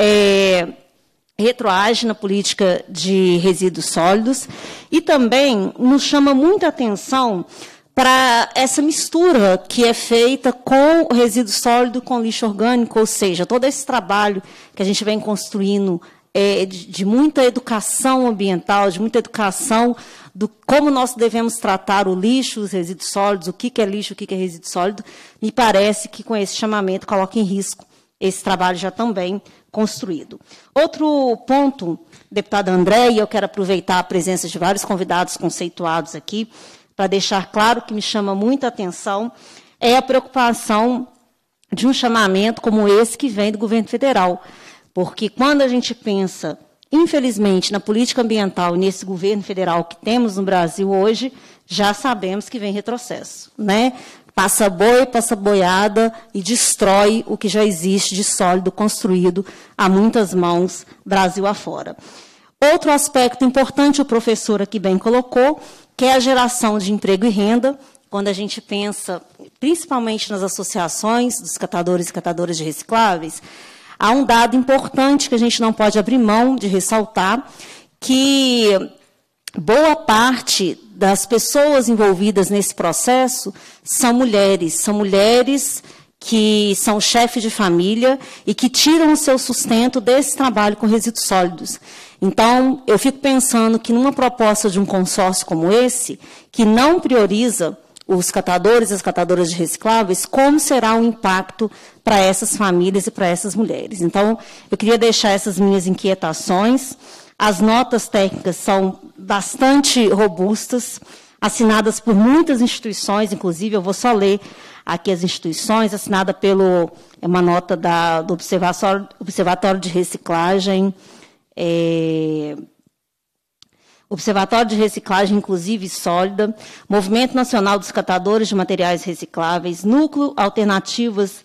retroage na política de resíduos sólidos, e também nos chama muita atenção para essa mistura que é feita com o resíduo sólido com lixo orgânico, ou seja, todo esse trabalho que a gente vem construindo de muita educação ambiental, de muita educação do como nós devemos tratar o lixo, os resíduos sólidos, o que é lixo, o que é resíduo sólido, me parece que com esse chamamento coloca em risco esse trabalho já também construído. Outro ponto, deputada André, e eu quero aproveitar a presença de vários convidados conceituados aqui, para deixar claro que me chama muita atenção, é a preocupação de um chamamento como esse que vem do governo federal. Porque quando a gente pensa, infelizmente, na política ambiental e nesse governo federal que temos no Brasil hoje, já sabemos que vem retrocesso, né? Passa boi, passa boiada e destrói o que já existe de sólido construído a muitas mãos, Brasil afora. Outro aspecto importante, o professor aqui bem colocou, que é a geração de emprego e renda, quando a gente pensa, principalmente nas associações dos catadores e catadoras de recicláveis, há um dado importante que a gente não pode abrir mão de ressaltar, que boa parte das pessoas envolvidas nesse processo são mulheres que são chefes de família e que tiram o seu sustento desse trabalho com resíduos sólidos. Então, eu fico pensando que numa proposta de um consórcio como esse, que não prioriza os catadores e as catadoras de recicláveis, como será o impacto para essas famílias e para essas mulheres. Então, eu queria deixar essas minhas inquietações. As notas técnicas são bastante robustas. assinadas por muitas instituições, inclusive, eu vou só ler aqui as instituições, assinada pelo, uma nota do Observatório de Reciclagem, Observatório de Reciclagem Inclusiva e Sólida, Movimento Nacional dos Catadores de Materiais Recicláveis, Núcleo Alternativas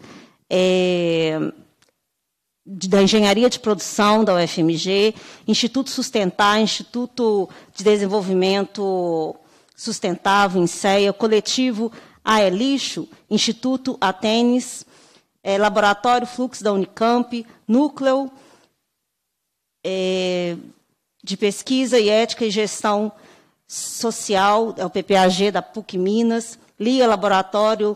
da Engenharia de Produção da UFMG, Instituto Sustentar, Instituto de Desenvolvimento Sustentável, INSEA, Coletivo Lixo, Instituto Atenes, Laboratório Flux da Unicamp, Núcleo de Pesquisa e Ética e Gestão Social, o PPAG da PUC Minas, LIA, Laboratório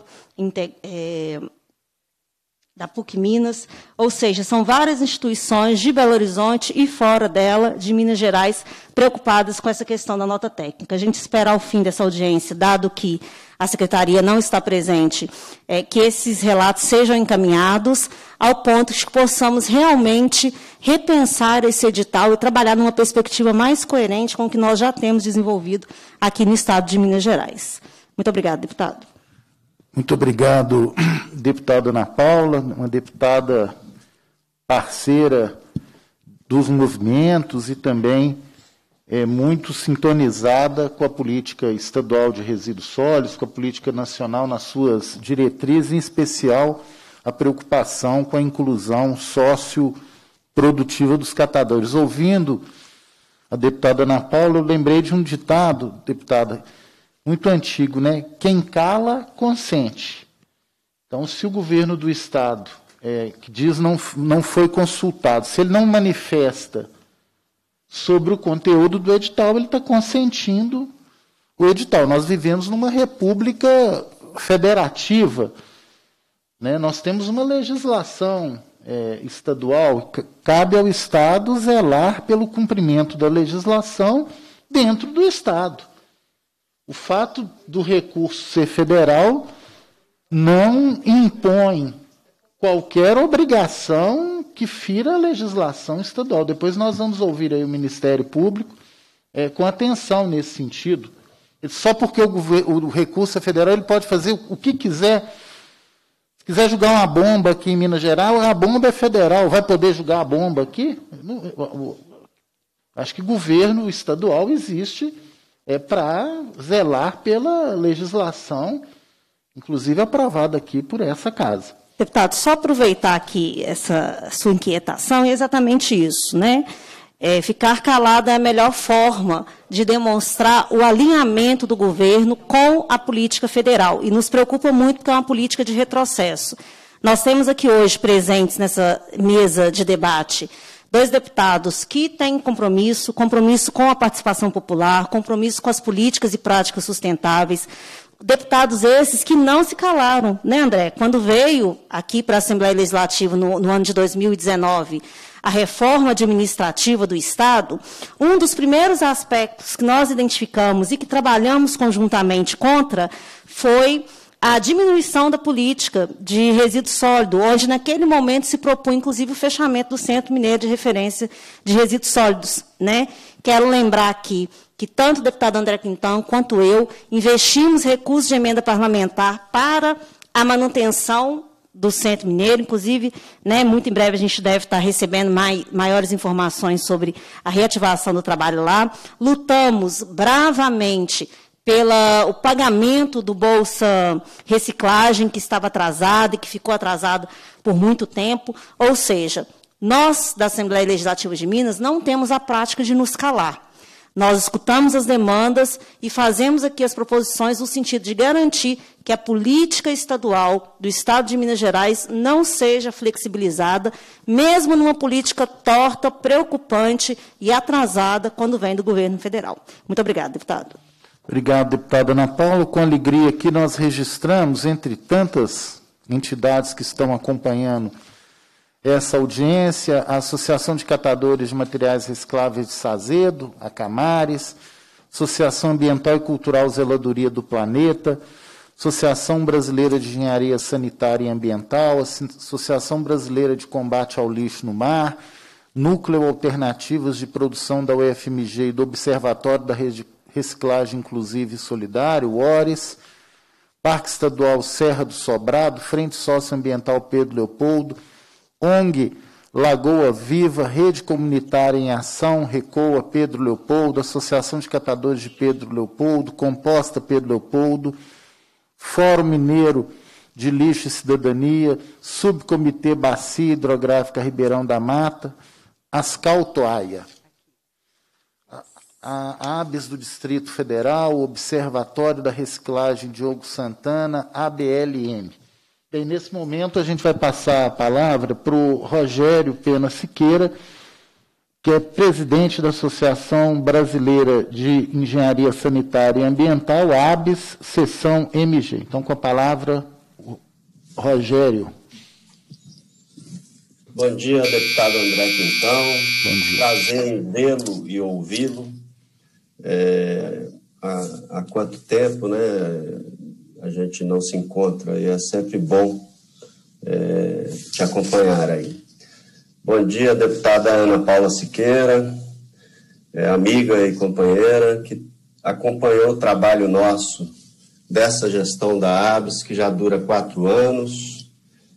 da PUC Minas, ou seja, são várias instituições de Belo Horizonte e fora dela, de Minas Gerais, preocupadas com essa questão da nota técnica. A gente espera, ao fim dessa audiência, dado que a Secretaria não está presente, que esses relatos sejam encaminhados ao ponto de que possamos realmente repensar esse edital e trabalhar numa perspectiva mais coerente com o que nós já temos desenvolvido aqui no Estado de Minas Gerais. Muito obrigada, deputado. Muito obrigado, deputada Ana Paula, uma deputada parceira dos movimentos e também muito sintonizada com a política estadual de resíduos sólidos, com a política nacional nas suas diretrizes, em especial a preocupação com a inclusão socioprodutiva dos catadores. Ouvindo a deputada Ana Paula, eu lembrei de um ditado, deputada, muito antigo, né? Quem cala, consente. Então, se o governo do Estado, que diz não foi consultado, se ele não manifesta sobre o conteúdo do edital, ele está consentindo o edital. Nós vivemos numa república federativa, né? Nós temos uma legislação estadual, cabe ao Estado zelar pelo cumprimento da legislação dentro do Estado. O fato do recurso ser federal não impõe qualquer obrigação que fira a legislação estadual. Depois nós vamos ouvir aí o Ministério Público com atenção nesse sentido. Só porque o recurso é federal, ele pode fazer o que quiser. Se quiser jogar uma bomba aqui em Minas Gerais, a bomba é federal. Vai poder jogar a bomba aqui? Acho que governo estadual existe para zelar pela legislação, inclusive aprovada aqui por essa casa. Deputado, só aproveitar aqui essa sua inquietação, é exatamente isso, né? Ficar calado é a melhor forma de demonstrar o alinhamento do governo com a política federal. E nos preocupa muito porque é uma política de retrocesso. Nós temos aqui hoje presentes nessa mesa de debate 2 deputados que têm compromisso com a participação popular, compromisso com as políticas e práticas sustentáveis. Deputados esses que não se calaram, né, André? Quando veio aqui para a Assembleia Legislativa no ano de 2019 a reforma administrativa do Estado, um dos primeiros aspectos que nós identificamos e que trabalhamos conjuntamente contra foi a diminuição da política de resíduo sólido, onde naquele momento se propunha, inclusive, o fechamento do Centro Mineiro de Referência de Resíduos Sólidos, né? Quero lembrar aqui que tanto o deputado André Quintão quanto eu investimos recursos de emenda parlamentar para a manutenção do Centro Mineiro, inclusive, né, muito em breve a gente deve estar recebendo maiores informações sobre a reativação do trabalho lá. Lutamos bravamente pelo pagamento do Bolsa Reciclagem, que estava atrasado e que ficou atrasado por muito tempo. Ou seja, nós, da Assembleia Legislativa de Minas, não temos a prática de nos calar. Nós escutamos as demandas e fazemos aqui as proposições no sentido de garantir que a política estadual do Estado de Minas Gerais não seja flexibilizada, mesmo numa política torta, preocupante e atrasada quando vem do governo federal. Muito obrigada, deputado. Obrigado, deputada Ana Paula. Com alegria aqui nós registramos, entre tantas entidades que estão acompanhando essa audiência, a Associação de Catadores de Materiais Recicláveis de Sazedo, a Camares, Associação Ambiental e Cultural Zeladoria do Planeta, Associação Brasileira de Engenharia Sanitária e Ambiental, Associação Brasileira de Combate ao Lixo no Mar, Núcleo Alternativas de Produção da UFMG e do Observatório da Reciclagem Inclusiva e Solidária, o ORES, Parque Estadual Serra do Sobrado, Frente Socioambiental Pedro Leopoldo, ONG Lagoa Viva, Rede Comunitária em Ação, RECOA Pedro Leopoldo, Associação de Catadores de Pedro Leopoldo, Composta Pedro Leopoldo, Fórum Mineiro de Lixo e Cidadania, Subcomitê Bacia Hidrográfica Ribeirão da Mata, Ascaltoaia, a ABES do Distrito Federal, o Observatório da Reciclagem Diogo Santana, ABLM. Bem, nesse momento a gente vai passar a palavra para o Rogério Pena Siqueira, que é presidente da Associação Brasileira de Engenharia Sanitária e Ambiental, ABES, seção MG. Então, com a palavra, Rogério. Bom dia, deputado André Quintão. Bom dia. Prazer em vê-lo e ouvi-lo. Há quanto tempo, né, a gente não se encontra e é sempre bom te acompanhar aí. Bom dia, deputada Ana Paula Siqueira, amiga e companheira, que acompanhou o trabalho nosso dessa gestão da ABES, que já dura 4 anos,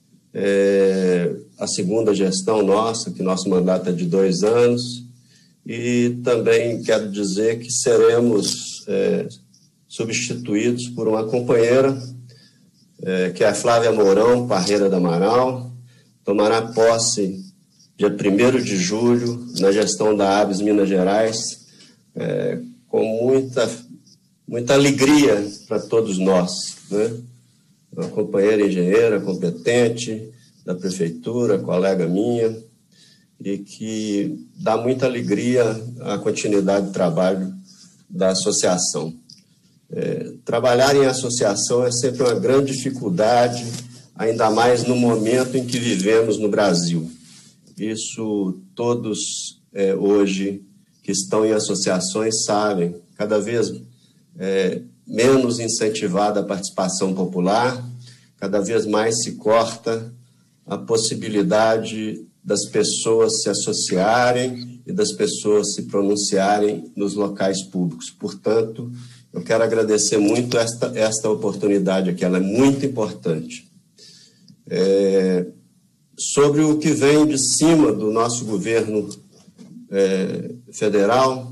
a segunda gestão nossa, que nosso mandato é de 2 anos, e também quero dizer que seremos substituídos por uma companheira, que é a Flávia Mourão Parreira da Amaral, tomará posse dia 1º de julho, na gestão da ABES Minas Gerais, com muita alegria para todos nós, né? Uma companheira engenheira competente da prefeitura, colega minha, e que dá muita alegria à continuidade do trabalho da associação. Trabalhar em associação é sempre uma grande dificuldade, ainda mais no momento em que vivemos no Brasil. Isso todos hoje que estão em associações sabem, cada vez menos incentivada a participação popular, cada vez mais se corta a possibilidade das pessoas se associarem e das pessoas se pronunciarem nos locais públicos. Portanto, eu quero agradecer muito esta oportunidade aqui, ela é muito importante. Sobre o que vem de cima do nosso governo federal,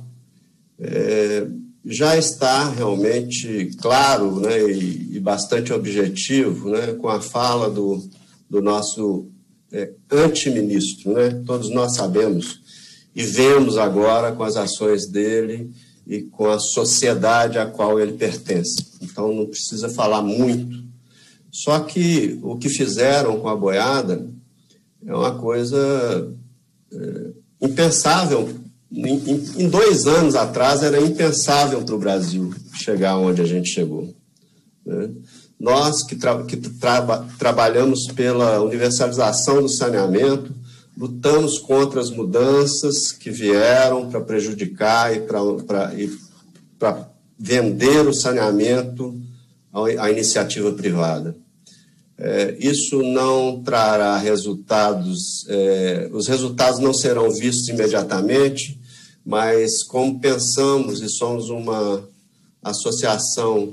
já está realmente claro, né, e bastante objetivo, né, com a fala do nosso antiministro, né? Todos nós sabemos e vemos agora com as ações dele e com a sociedade a qual ele pertence. Então, não precisa falar muito. Só que o que fizeram com a boiada é uma coisa impensável. Em 2 anos atrás, era impensável para o Brasil chegar onde a gente chegou, né? Nós que trabalhamos pela universalização do saneamento, lutamos contra as mudanças que vieram para prejudicar e para vender o saneamento à iniciativa privada. Isso não trará resultados, os resultados não serão vistos imediatamente, mas como pensamos e somos uma associação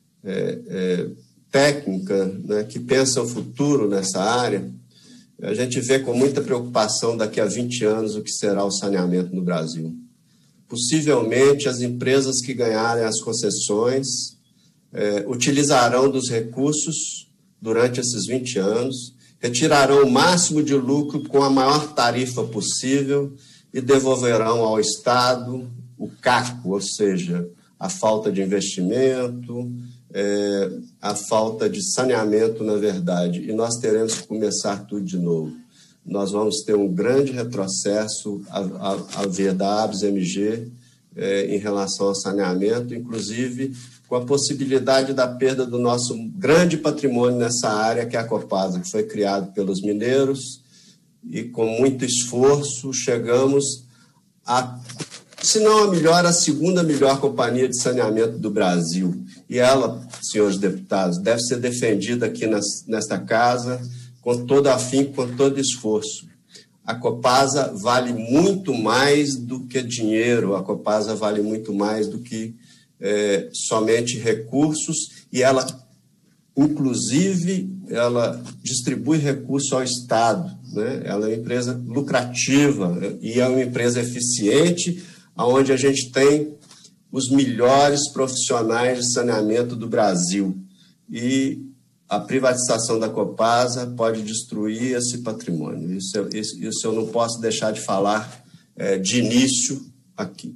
técnica, né, que pensa o futuro nessa área, a gente vê com muita preocupação daqui a 20 anos o que será o saneamento no Brasil. Possivelmente as empresas que ganharem as concessões utilizarão dos recursos durante esses 20 anos, retirarão o máximo de lucro com a maior tarifa possível e devolverão ao Estado o caco, ou seja, a falta de investimento, a falta de saneamento, na verdade, e nós teremos que começar tudo de novo. Nós vamos ter um grande retrocesso a ver da ABES-MG em relação ao saneamento, inclusive com a possibilidade da perda do nosso grande patrimônio nessa área, que é a Copasa, que foi criado pelos mineiros, e com muito esforço chegamos a, se não a melhor, a segunda melhor companhia de saneamento do Brasil. E ela, senhores deputados, deve ser defendida aqui nesta casa com todo afinco, com todo esforço. A Copasa vale muito mais do que dinheiro, a Copasa vale muito mais do que somente recursos, e ela, inclusive, ela distribui recursos ao Estado, né? Ela é uma empresa lucrativa e é uma empresa eficiente, onde a gente tem os melhores profissionais de saneamento do Brasil. E a privatização da Copasa pode destruir esse patrimônio. Isso eu não posso deixar de falar de início aqui.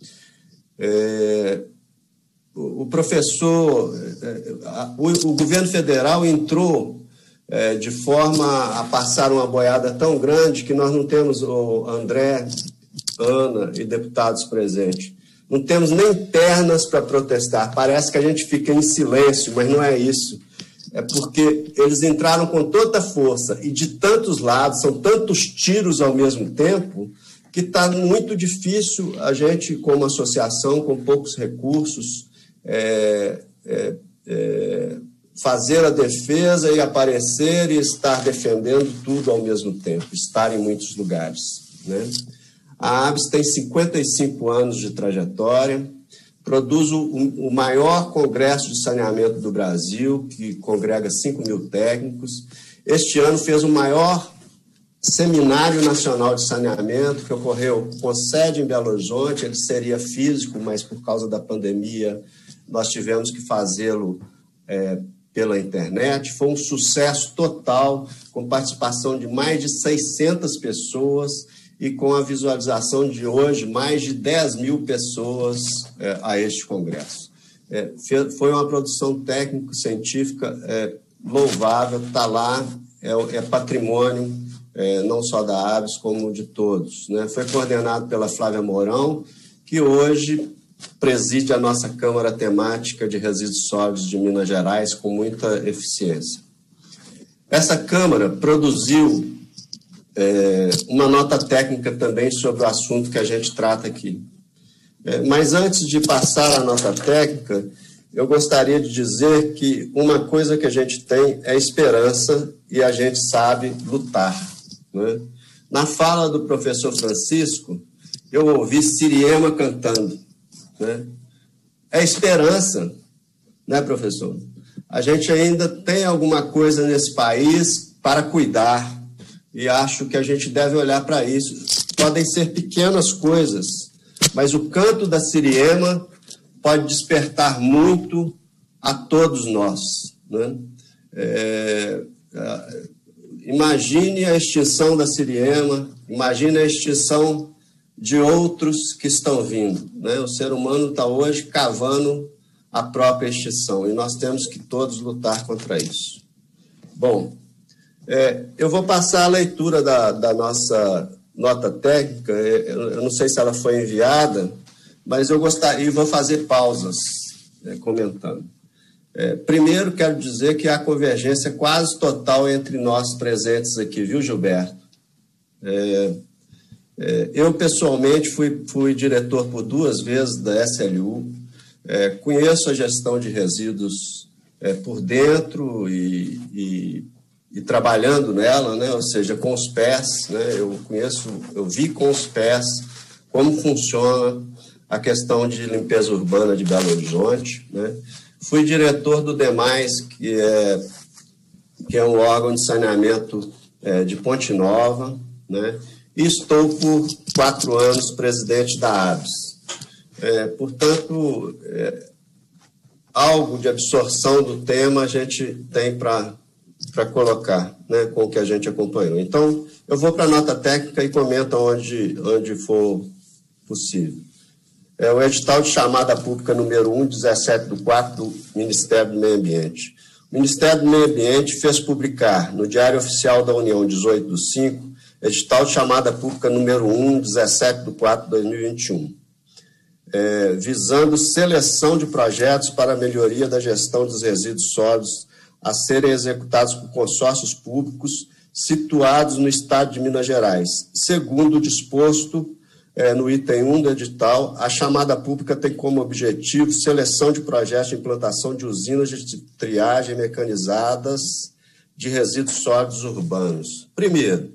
O governo federal entrou de forma a passar uma boiada tão grande que nós não temos o André, Ana e deputados presentes. Não temos nem pernas para protestar. Parece que a gente fica em silêncio, mas não é isso. É porque eles entraram com tanta força e de tantos lados, são tantos tiros ao mesmo tempo, que está muito difícil a gente, como associação, com poucos recursos, fazer a defesa e aparecer e estar defendendo tudo ao mesmo tempo, estar em muitos lugares, né? A ABS tem 55 anos de trajetória, produz o maior congresso de saneamento do Brasil, que congrega 5 mil técnicos. Este ano fez o maior Seminário Nacional de Saneamento, que ocorreu com sede em Belo Horizonte. Ele seria físico, mas por causa da pandemia nós tivemos que fazê-lo pela internet. Foi um sucesso total, com participação de mais de 600 pessoas e com a visualização de hoje, mais de 10 mil pessoas a este congresso. Foi uma produção técnico-científica louvável, está lá, é patrimônio não só da ABS, como de todos, né? Foi coordenado pela Flávia Mourão, que hoje preside a nossa Câmara Temática de Resíduos Sólidos de Minas Gerais com muita eficiência. Essa Câmara produziu uma nota técnica também sobre o assunto que a gente trata aqui. Mas antes de passar a nota técnica, eu gostaria de dizer que uma coisa que a gente tem é esperança e a gente sabe lutar, né? Na fala do professor Francisco, eu ouvi Siriema cantando, né? É esperança, né, professor? A gente ainda tem alguma coisa nesse país para cuidar e acho que a gente deve olhar para isso. Podem ser pequenas coisas, mas o canto da Siriema pode despertar muito a todos nós, né? Imagine a extinção da Siriema, imagine a extinção de outros que estão vindo, né? O ser humano está hoje cavando a própria extinção e nós temos que todos lutar contra isso. Bom, eu vou passar a leitura da nossa nota técnica. Eu não sei se ela foi enviada, mas eu gostaria, e vou fazer pausas comentando. Primeiro, quero dizer que há convergência quase total entre nós presentes aqui, viu, Gilberto? Eu, pessoalmente, fui diretor por 2 vezes da SLU, conheço a gestão de resíduos por dentro e trabalhando nela, né? Ou seja, com os pés, né? Eu vi com os pés como funciona a questão de limpeza urbana de Belo Horizonte, né? Fui diretor do DEMAIS, que é um órgão de saneamento de Ponte Nova, né? E estou por 4 anos presidente da ABS. Portanto, algo de absorção do tema a gente tem para colocar, né, com o que a gente acompanhou. Então, eu vou para a nota técnica e comento onde for possível. O edital de chamada pública número 1, 17/4 do Ministério do Meio Ambiente. O Ministério do Meio Ambiente fez publicar no Diário Oficial da União, 18/5, edital de chamada pública número 1, 17/4 de 2021, visando seleção de projetos para a melhoria da gestão dos resíduos sólidos a serem executados por consórcios públicos situados no estado de Minas Gerais. Segundo o disposto no item 1 do edital, a chamada pública tem como objetivo seleção de projetos de implantação de usinas de triagem mecanizadas de resíduos sólidos urbanos. Primeiro,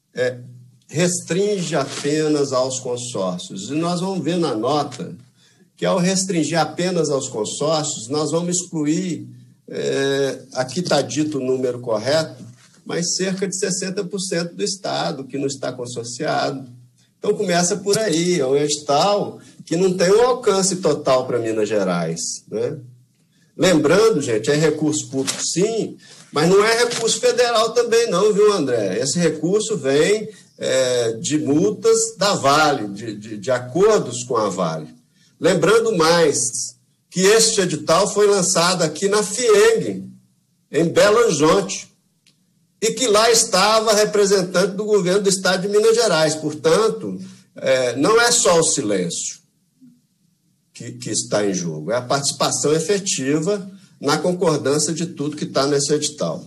restringe apenas aos consórcios. E nós vamos ver na nota que, ao restringir apenas aos consórcios, nós vamos excluir, aqui está dito o número correto, mas cerca de 60% do Estado que não está consorciado. Então, começa por aí, é um edital que não tem um alcance total para Minas Gerais, né? Lembrando, gente, é recurso público, sim, mas não é recurso federal também não, viu, André? Esse recurso vem de multas da Vale, de acordos com a Vale. Lembrando mais que este edital foi lançado aqui na FIENG, em Belo Horizonte, e que lá estava representante do governo do Estado de Minas Gerais. Portanto, não é só o silêncio que está em jogo, é a participação efetiva na concordância de tudo que está nesse edital.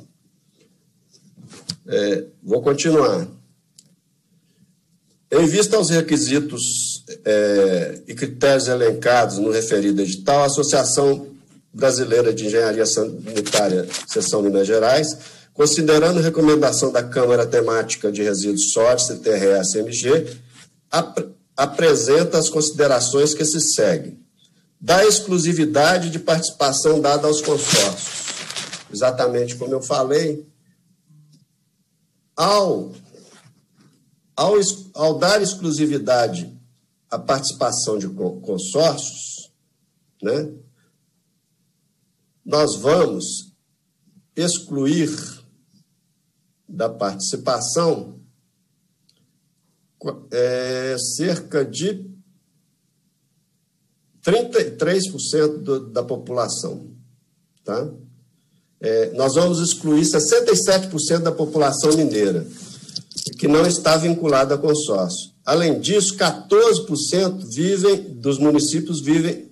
Vou continuar. Em vista aos requisitos e critérios elencados no referido edital, a Associação Brasileira de Engenharia Sanitária, Seção Minas Gerais, considerando a recomendação da Câmara Temática de Resíduos Sólidos, CTRE-SMG, apresenta as considerações que se seguem. Da exclusividade de participação dada aos consórcios. Exatamente como eu falei, ao dar exclusividade à participação de consórcios, né, nós vamos excluir da participação cerca de 33% da população. Tá? Nós vamos excluir 67% da população mineira, que não está vinculada a consórcio. Além disso, 14% dos municípios vivem,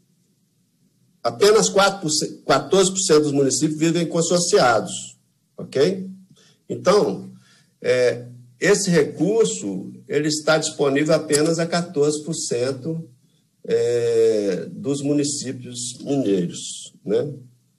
apenas 14% dos municípios vivem consorciados. Ok? Então, esse recurso ele está disponível apenas a 14% dos municípios mineiros, né?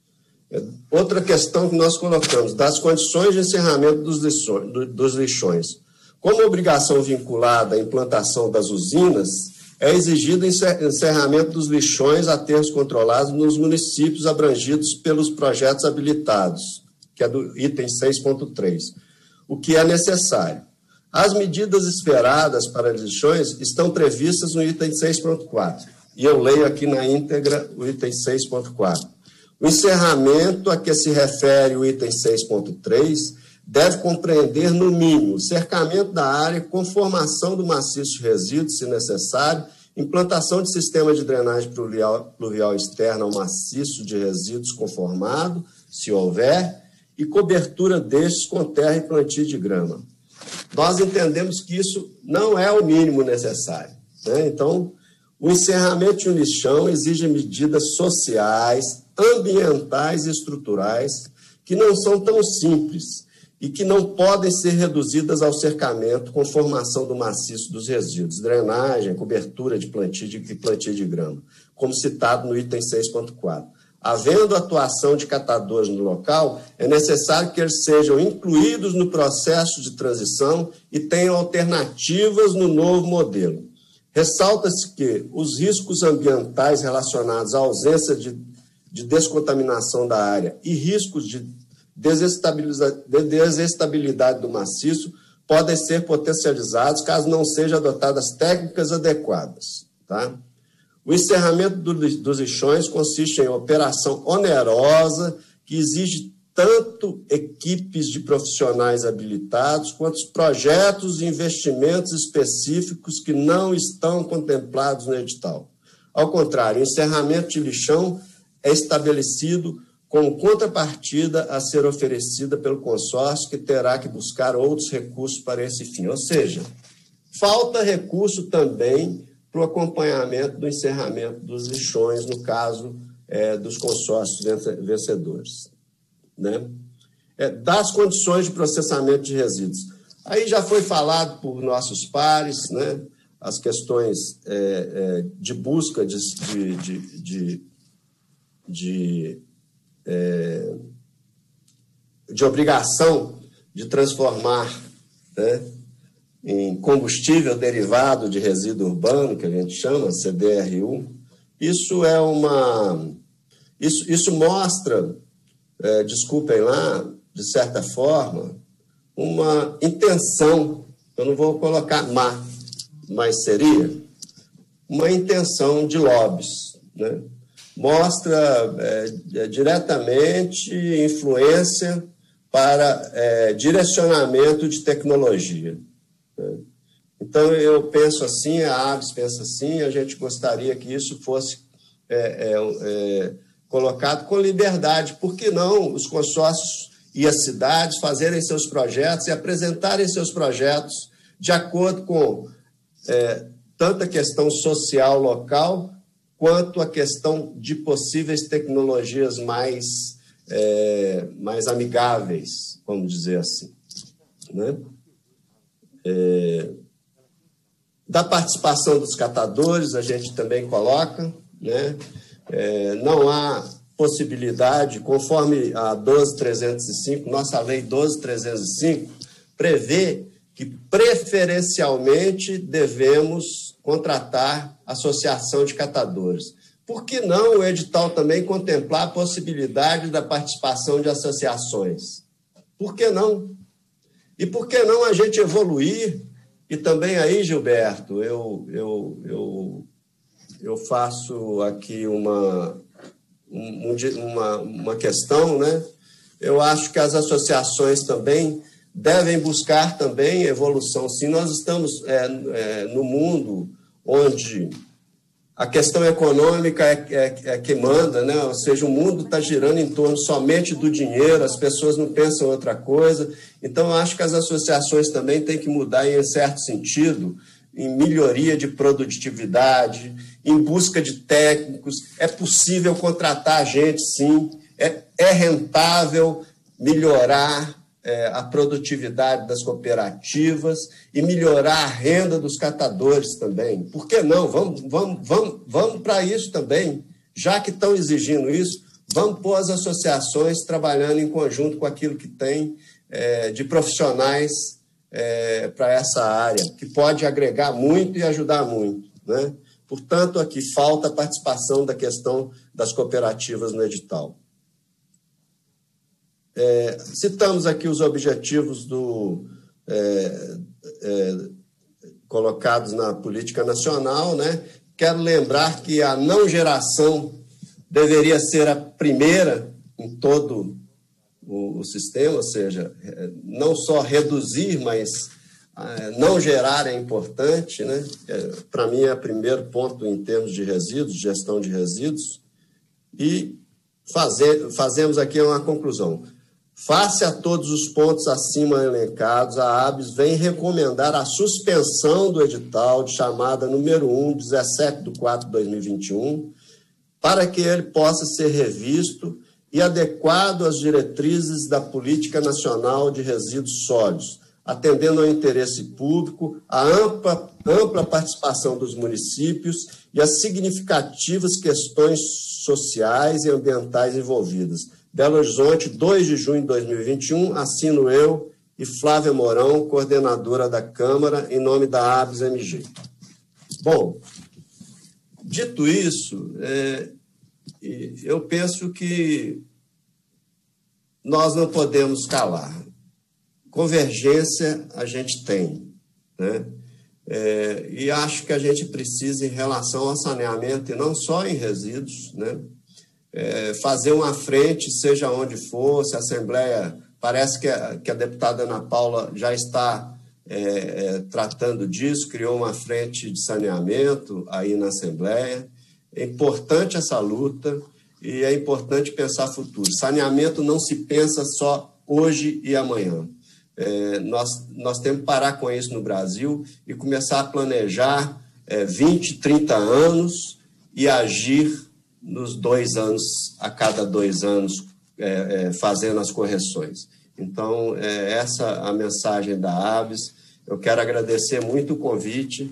Outra questão que nós colocamos, das condições de encerramento dos lixões. Como obrigação vinculada à implantação das usinas, é exigido encerramento dos lixões a termos controlados nos municípios abrangidos pelos projetos habilitados, que é do item 6.3, o que é necessário. As medidas esperadas para as lixões estão previstas no item 6.4, e eu leio aqui na íntegra o item 6.4. O encerramento a que se refere o item 6.3 deve compreender, no mínimo, cercamento da área, conformação do maciço de resíduos, se necessário, implantação de sistema de drenagem pluvial externa ao maciço de resíduos conformado, se houver, e cobertura destes com terra e plantio de grama. Nós entendemos que isso não é o mínimo necessário, né? Então, o encerramento de um lixão exige medidas sociais, ambientais e estruturais que não são tão simples e que não podem ser reduzidas ao cercamento com formação do maciço dos resíduos, drenagem, cobertura de plantio de grama, como citado no item 6.4. Havendo atuação de catadores no local, é necessário que eles sejam incluídos no processo de transição e tenham alternativas no novo modelo. Ressalta-se que os riscos ambientais relacionados à ausência de descontaminação da área e riscos de desestabilidade do maciço podem ser potencializados caso não sejam adotadas técnicas adequadas. Tá? O encerramento dos lixões consiste em operação onerosa que exige tanto equipes de profissionais habilitados quanto projetos e investimentos específicos que não estão contemplados no edital. Ao contrário, o encerramento de lixão é estabelecido como contrapartida a ser oferecida pelo consórcio, que terá que buscar outros recursos para esse fim. Ou seja, falta recurso também para o acompanhamento do encerramento dos lixões, no caso dos consórcios vencedores, né? Das condições de processamento de resíduos. Aí já foi falado por nossos pares, né, as questões de busca de obrigação de transformar, né, em combustível derivado de resíduo urbano, que a gente chama, CDRU, Isso isso mostra, desculpem lá, de certa forma, uma intenção, eu não vou colocar má, mas seria uma intenção de lobbies, né? Mostra diretamente influência para direcionamento de tecnologia, né? Então, eu penso assim, a ABS pensa assim, a gente gostaria que isso fosse colocado com liberdade. Por que não os consórcios e as cidades fazerem seus projetos e apresentarem seus projetos de acordo com tanto a questão social local quanto a questão de possíveis tecnologias mais amigáveis, vamos dizer assim, né? Da participação dos catadores, a gente também coloca, né? Não há possibilidade, conforme a 12.305, nossa lei 12.305, prevê que preferencialmente devemos contratar associação de catadores. Por que não o edital também contemplar a possibilidade da participação de associações? Por que não? E por que não a gente evoluir? E também aí, Gilberto, eu faço aqui uma questão, né? Eu acho que as associações também devem buscar também evolução. Se nós estamos no mundo onde a questão econômica é que manda, né? Ou seja, o mundo está girando em torno somente do dinheiro, as pessoas não pensam em outra coisa. Então, eu acho que as associações também têm que mudar em certo sentido, em melhoria de produtividade, em busca de técnicos. É possível contratar gente, sim. É rentável melhorar a produtividade das cooperativas e melhorar a renda dos catadores também. Por que não? Vamos para isso também. Já que estão exigindo isso, vamos pôr as associações trabalhando em conjunto com aquilo que tem de profissionais para essa área, que pode agregar muito e ajudar muito, né? Portanto, aqui falta a participação da questão das cooperativas no edital. Citamos aqui os objetivos colocados na política nacional, né? Quero lembrar que a não geração deveria ser a primeira em todo o sistema, ou seja, não só reduzir, mas não gerar é importante, né? Para mim é o primeiro ponto em termos de resíduos, gestão de resíduos. E fazemos aqui uma conclusão. Face a todos os pontos acima elencados, a ABS vem recomendar a suspensão do edital de chamada número 1, 17/4/2021, para que ele possa ser revisto e adequado às diretrizes da Política Nacional de Resíduos Sólidos, atendendo ao interesse público, a ampla participação dos municípios e as significativas questões sociais e ambientais envolvidas. Belo Horizonte, 2 de junho de 2021, assino eu e Flávia Mourão, coordenadora da Câmara, em nome da ABS-MG. Bom, dito isso, eu penso que nós não podemos calar. Convergência a gente tem, né? E acho que a gente precisa, em relação ao saneamento, e não só em resíduos, né? Fazer uma frente, seja onde for, se a Assembleia... Parece que a deputada Ana Paula já está tratando disso, criou uma frente de saneamento aí na Assembleia. É importante essa luta e é importante pensar futuro. Saneamento não se pensa só hoje e amanhã. Nós temos que parar com isso no Brasil e começar a planejar 20, 30 anos e agir nos 2 anos, a cada 2 anos, fazendo as correções. Então, essa é a mensagem da ABS. Eu quero agradecer muito o convite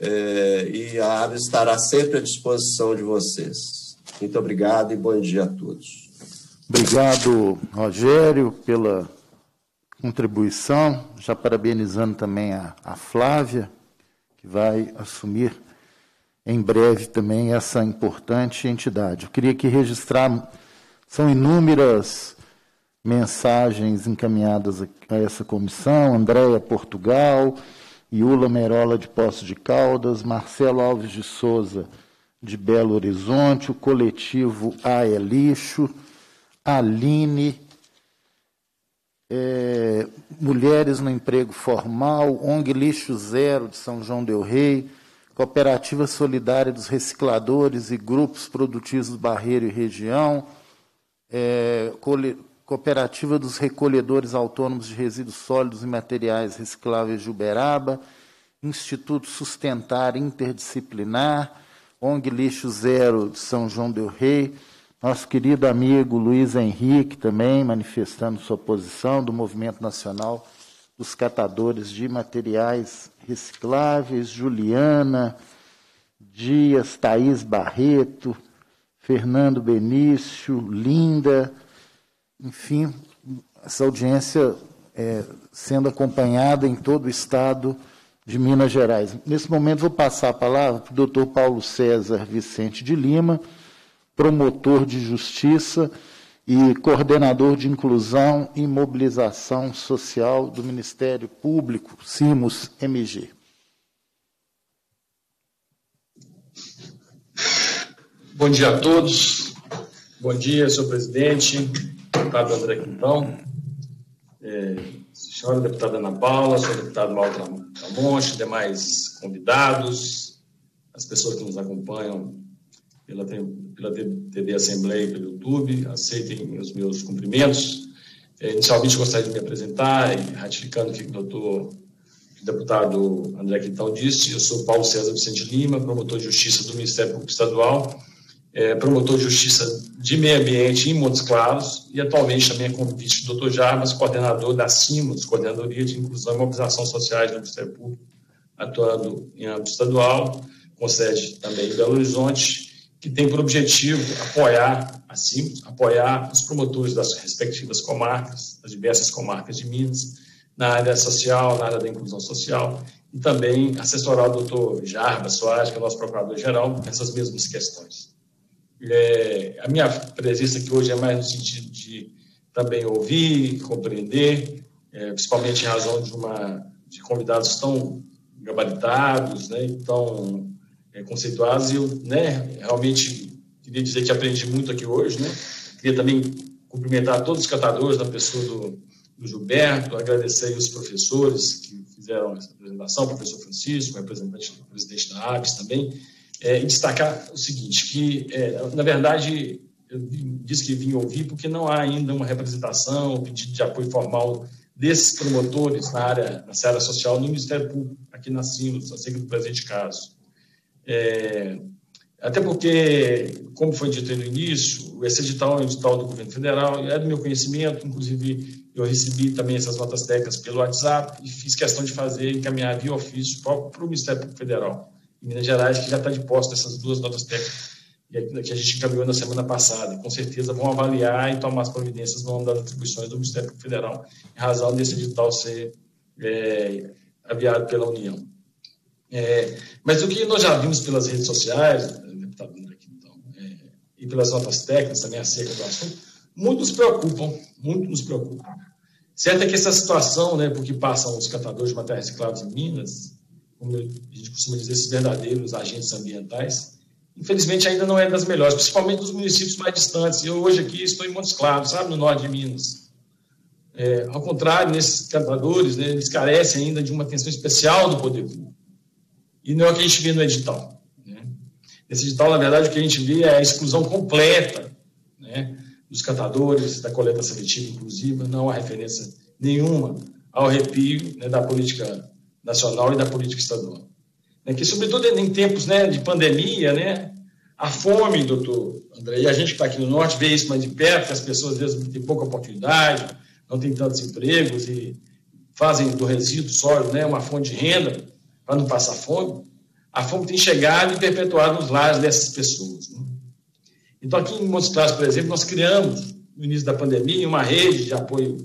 e a ABS estará sempre à disposição de vocês. Muito obrigado e bom dia a todos. Obrigado, Rogério, pela contribuição, já parabenizando também a Flávia, que vai assumir em breve também essa importante entidade. Eu queria aqui registrar, são inúmeras mensagens encaminhadas a essa comissão: Andréia Portugal, Iula Merola de Poços de Caldas, Marcelo Alves de Souza de Belo Horizonte, o coletivo A é Lixo, Aline, Mulheres no Emprego Formal, ONG Lixo Zero de São João del Rei, Cooperativa Solidária dos Recicladores e Grupos Produtivos do Barreiro e Região, Cooperativa dos Recolhedores Autônomos de Resíduos Sólidos e Materiais Recicláveis de Uberaba, Instituto Sustentar Interdisciplinar, ONG Lixo Zero de São João del Rei, nosso querido amigo Luiz Henrique também manifestando sua posição, do Movimento Nacional dos Catadores de Materiais Recicláveis, Juliana Dias, Thaís Barreto, Fernando Benício, Linda, enfim, essa audiência sendo acompanhada em todo o estado de Minas Gerais. Nesse momento, vou passar a palavra para o doutor Paulo César Vicente de Lima, promotor de justiça e coordenador de inclusão e mobilização social do Ministério Público, CIMOS-MG. Bom dia a todos. Bom dia, senhor presidente, deputado André Quintão, senhora deputada Ana Paula, senhor deputado Mauro Tramonte, demais convidados, as pessoas que nos acompanham pela TV Assembleia e pelo YouTube, aceitem os meus cumprimentos. Inicialmente, gostaria de me apresentar, ratificando o que o deputado André Quintão disse. Eu sou Paulo César Vicente Lima, promotor de justiça do Ministério Público Estadual, promotor de justiça de meio ambiente em Montes Claros, e atualmente também é convite do Dr. Jarbas, coordenador da CIMOS, Coordenadoria de Inclusão e Mobilização Sociais do Ministério Público, atuando em âmbito estadual, com sede também em Belo Horizonte, que tem por objetivo apoiar a CIMOS, apoiar os promotores das respectivas comarcas, das diversas comarcas de Minas, na área social, na área da inclusão social, e também assessorar o doutor Jarbas Soares, que é o nosso procurador-geral, nessas mesmas questões. A minha presença aqui hoje é mais no sentido de também ouvir, compreender, principalmente em razão de convidados tão gabaritados, né, e tão conceituados, e eu realmente queria dizer que aprendi muito aqui hoje, né? Queria também cumprimentar todos os catadores, na pessoa do Gilberto, agradecer aí os professores que fizeram essa apresentação, o professor Francisco, representante do presidente da ABS também, e destacar o seguinte, que, na verdade, eu disse que vim ouvir porque não há ainda uma representação, um pedido de apoio formal desses promotores na seara social no Ministério Público, aqui na CIMOS, acerca do presente caso. Até porque, como foi dito no início, esse edital é um edital do governo federal, e é do meu conhecimento, inclusive eu recebi também essas notas técnicas pelo WhatsApp e fiz questão de encaminhar via ofício para o Ministério Público Federal, em Minas Gerais, que já está de posse dessas duas notas técnicas que a gente encaminhou na semana passada. E, com certeza vão avaliar e tomar as providências no âmbito das atribuições do Ministério Público Federal, em razão desse edital ser aviado pela União. Mas o que nós já vimos pelas redes sociais, deputado André Quintão, e pelas notas técnicas também acerca do assunto, muito nos preocupa. Certo é que essa situação, porque passam os catadores de materiais reciclados em Minas, como a gente costuma dizer, esses verdadeiros agentes ambientais, infelizmente ainda não é das melhores, principalmente nos municípios mais distantes. Eu hoje aqui estou em Montes Claros, no norte de Minas. Ao contrário, esses catadores, eles carecem ainda de uma atenção especial do poder público. E não é o que a gente vê no edital. Nesse edital, na verdade, o que a gente vê é a exclusão completa dos catadores, da coleta seletiva inclusiva, não há referência nenhuma ao arrepio da política nacional e da política estadual. Que, sobretudo em tempos de pandemia, a fome, doutor André, e a gente que está aqui no norte vê isso mais de perto, que as pessoas às vezes têm pouca oportunidade, não têm tantos empregos e fazem do resíduo sólido uma fonte de renda para não passar fome. A fome tem chegado e perpetuado nos lares dessas pessoas. Então, aqui em Montes Claros, por exemplo, nós criamos, no início da pandemia, uma rede de apoio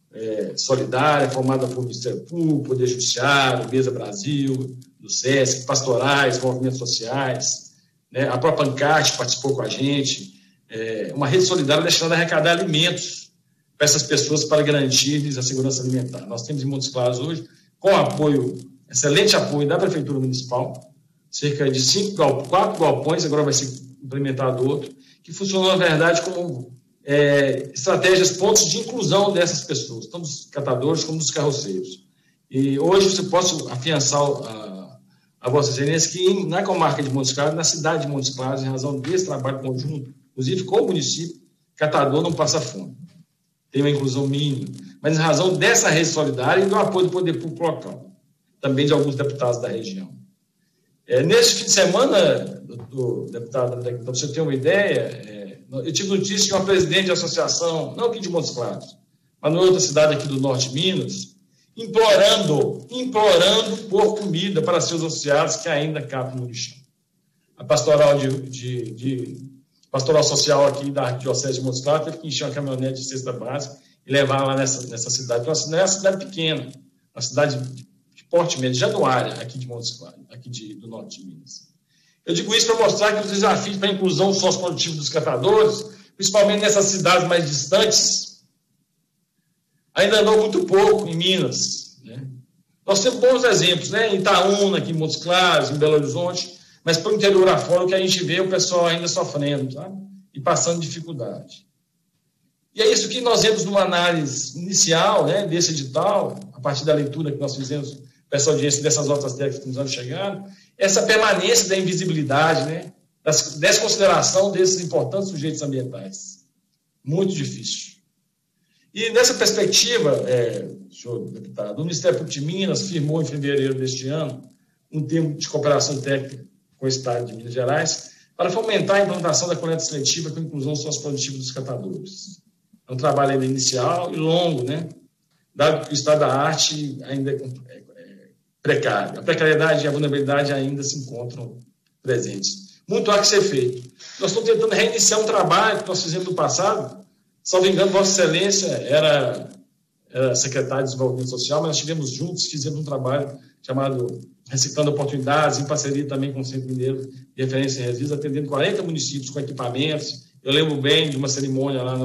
solidária, formada por Ministério Público, Poder Judiciário, Mesa Brasil, do SESC, pastorais, movimentos sociais, né? A própria ANCAT participou com a gente, uma rede solidária destinada a arrecadar alimentos para essas pessoas para garantir-lhes a segurança alimentar. Nós temos em Montes Claros hoje, com excelente apoio da Prefeitura Municipal, cerca de 4 galpões, agora vai ser implementado outro, que funcionam, na verdade, como estratégias, pontos de inclusão dessas pessoas, tanto dos catadores como dos carroceiros. E hoje você posso afiançar a Vossa Excelência que na comarca de Montes Claros, na cidade de Montes Claros, em razão desse trabalho conjunto, inclusive com o município, catador não passa fome. Tem uma inclusão mínima, mas em razão dessa rede solidária e do apoio do poder público local, também de alguns deputados da região. Nesse fim de semana, do deputado André, para você ter uma ideia, eu tive notícia de uma presidente de associação, não aqui de Montes Claros, mas em outra cidade aqui do norte de Minas, implorando por comida para seus associados que ainda capam no lixão. A pastoral pastoral social aqui da Diocese de Montes Claros teve que encher uma caminhonete de cesta básica e levar lá nessa cidade. Então, não é uma cidade pequena, uma cidade de porte médio, Januária, aqui de Montes Claros, aqui do norte de Minas. Eu digo isso para mostrar que os desafios para a inclusão socioprodutivo dos catadores, principalmente nessas cidades mais distantes, ainda andam muito pouco em Minas, né? Nós temos bons exemplos, né? Em Itaúna, aqui em Montes Claros, em Belo Horizonte, mas para o interior afora, o que a gente vê é o pessoal ainda sofrendo, tá? E passando dificuldade. E é isso que nós vemos numa análise inicial, né, desse edital, a partir da leitura que nós fizemos para essa audiência dessas notas técnicas que nos anos chegando, essa permanência da invisibilidade, né, da desconsideração desses importantes sujeitos ambientais. Muito difícil. E nessa perspectiva, senhor deputado, o Ministério Público de Minas firmou em fevereiro deste ano um termo de cooperação técnica com o Estado de Minas Gerais para fomentar a implantação da coleta seletiva com a inclusão socioprodutiva dos catadores. É um trabalho ainda inicial e longo, né? Dado que o estado da arte ainda é precário. A precariedade e a vulnerabilidade ainda se encontram presentes. Muito há que ser feito. Nós estamos tentando reiniciar um trabalho que nós fizemos no passado. Salvo engano, Vossa Excelência era secretário de Desenvolvimento Social, mas nós estivemos juntos, fizemos um trabalho chamado Reciclando Oportunidades, em parceria também com o Centro Mineiro de Referência em Resíduos, atendendo 40 municípios com equipamentos. Eu lembro bem de uma cerimônia lá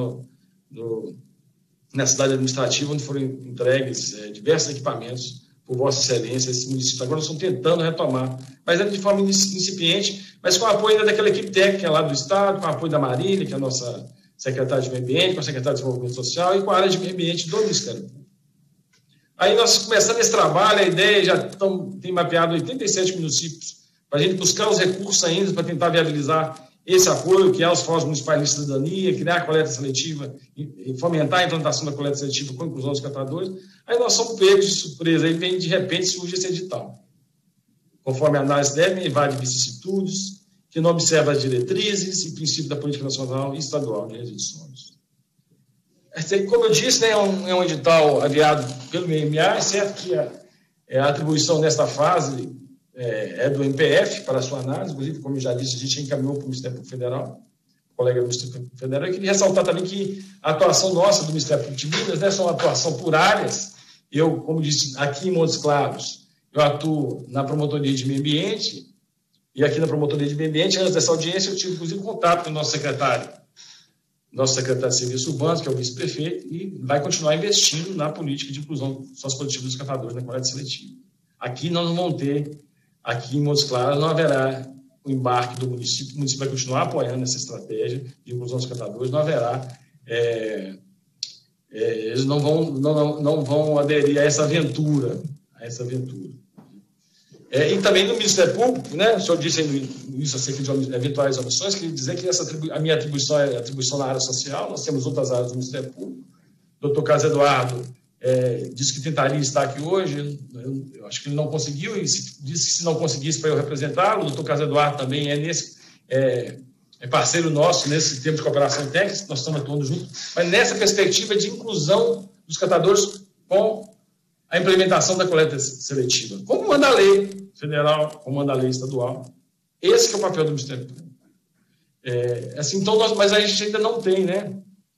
na cidade administrativa, onde foram entregues diversos equipamentos por Vossa Excelência, esse município. Agora nós estamos tentando retomar, mas é de forma incipiente, mas com o apoio ainda daquela equipe técnica lá do Estado, com o apoio da Marília, que é a nossa secretária de Meio Ambiente, com a secretária de Desenvolvimento Social e com a área de Meio Ambiente do Ministério Público. Aí nós começamos esse trabalho, a ideia já tem mapeado 87 municípios, para a gente buscar os recursos ainda para tentar viabilizar esse apoio, que é os fóruns municipais de cidadania, criar a coleta seletiva e fomentar a implantação da coleta seletiva com a inclusão dos catadores. Aí nós somos pegos de surpresa, aí vem de repente surge esse edital. Conforme a análise técnica, invade vicissitudes, que não observa as diretrizes e princípios da política nacional e estadual de resíduos sólidos. Como eu disse, né, é um edital aviado pelo MEMA, é certo que a atribuição nesta fase é do MPF para a sua análise, inclusive, como eu já disse, a gente encaminhou para o Ministério Público Federal, o colega do Ministério Público Federal. Eu queria ressaltar também que a atuação nossa do Ministério Público de Minas, né, são uma atuação por áreas. Eu, como disse, aqui em Montes Claros, eu atuo na Promotoria de Meio Ambiente, e aqui na Promotoria de Meio Ambiente, antes dessa audiência, eu tive, inclusive, contato com o nosso secretário de Serviços Urbanos, que é o vice-prefeito, e vai continuar investindo na política de inclusão socioprodutiva dos catadores na coleta seletiva. Aqui nós não vamos ter, aqui em Montes Claros, não haverá o embarque do município, o município vai continuar apoiando essa estratégia de inclusão dos catadores, não haverá, eles não vão aderir a essa aventura, e também no Ministério Público, né, o senhor disse isso acerca de eventuais omissões, queria dizer que a minha atribuição é atribuição na área social, nós temos outras áreas do Ministério Público. O doutor Carlos Eduardo disse que tentaria estar aqui hoje, eu acho que ele não conseguiu, e disse que se não conseguisse para eu representá-lo. O doutor Carlos Eduardo também é parceiro nosso nesse tempo de cooperação técnica, nós estamos atuando juntos, mas nessa perspectiva de inclusão dos catadores com a implementação da coleta seletiva, como manda a lei federal, como manda a lei estadual. Esse que é o papel do Ministério Público. Então mas a gente ainda não tem, né,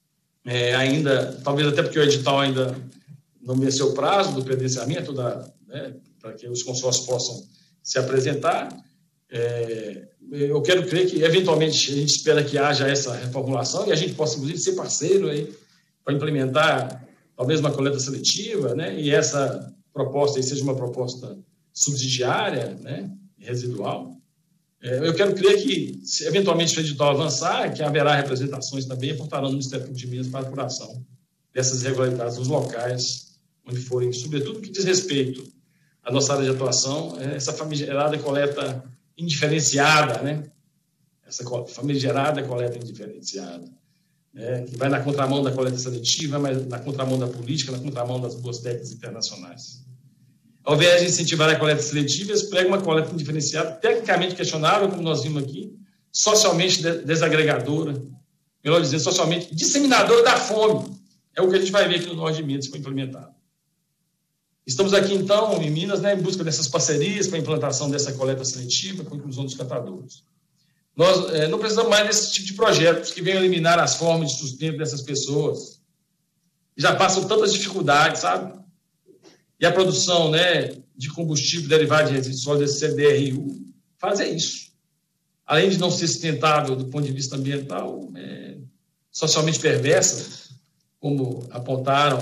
ainda, talvez até porque o edital ainda não venceu o prazo do credenciamento, para que os consórcios possam se apresentar. Eu quero crer que, eventualmente, a gente espera que haja essa reformulação e a gente possa, inclusive, ser parceiro aí para implementar, talvez, uma coleta seletiva, né? E essa proposta aí seja uma proposta subsidiária, né? Residual. Eu quero crer que, se eventualmente o edital avançar, que haverá representações também apontarão no Ministério Público de Minas para a apuração dessas irregularidades nos locais onde forem, sobretudo, que diz respeito à nossa área de atuação, essa famigerada coleta indiferenciada, né? Essa famigerada coleta indiferenciada, que vai na contramão da coleta seletiva, mas na contramão da política, na contramão das boas técnicas internacionais. Ao invés de incentivar a coleta seletiva, eles pregam uma coleta indiferenciada, tecnicamente questionável, como nós vimos aqui, socialmente desagregadora, melhor dizendo, socialmente disseminadora da fome. É o que a gente vai ver aqui no Norte de Minas, se for implementado. Estamos aqui, então, em Minas, né, em busca dessas parcerias para a implantação dessa coleta seletiva, com a inclusão dos catadores. Nós não precisamos mais desse tipo de projetos que venham eliminar as formas de sustento dessas pessoas. Já passam tantas dificuldades, sabe? E a produção, né, de combustível derivado de resíduos sólidos, CDRU, fazer isso. Além de não ser sustentável do ponto de vista ambiental, socialmente perversa, como apontaram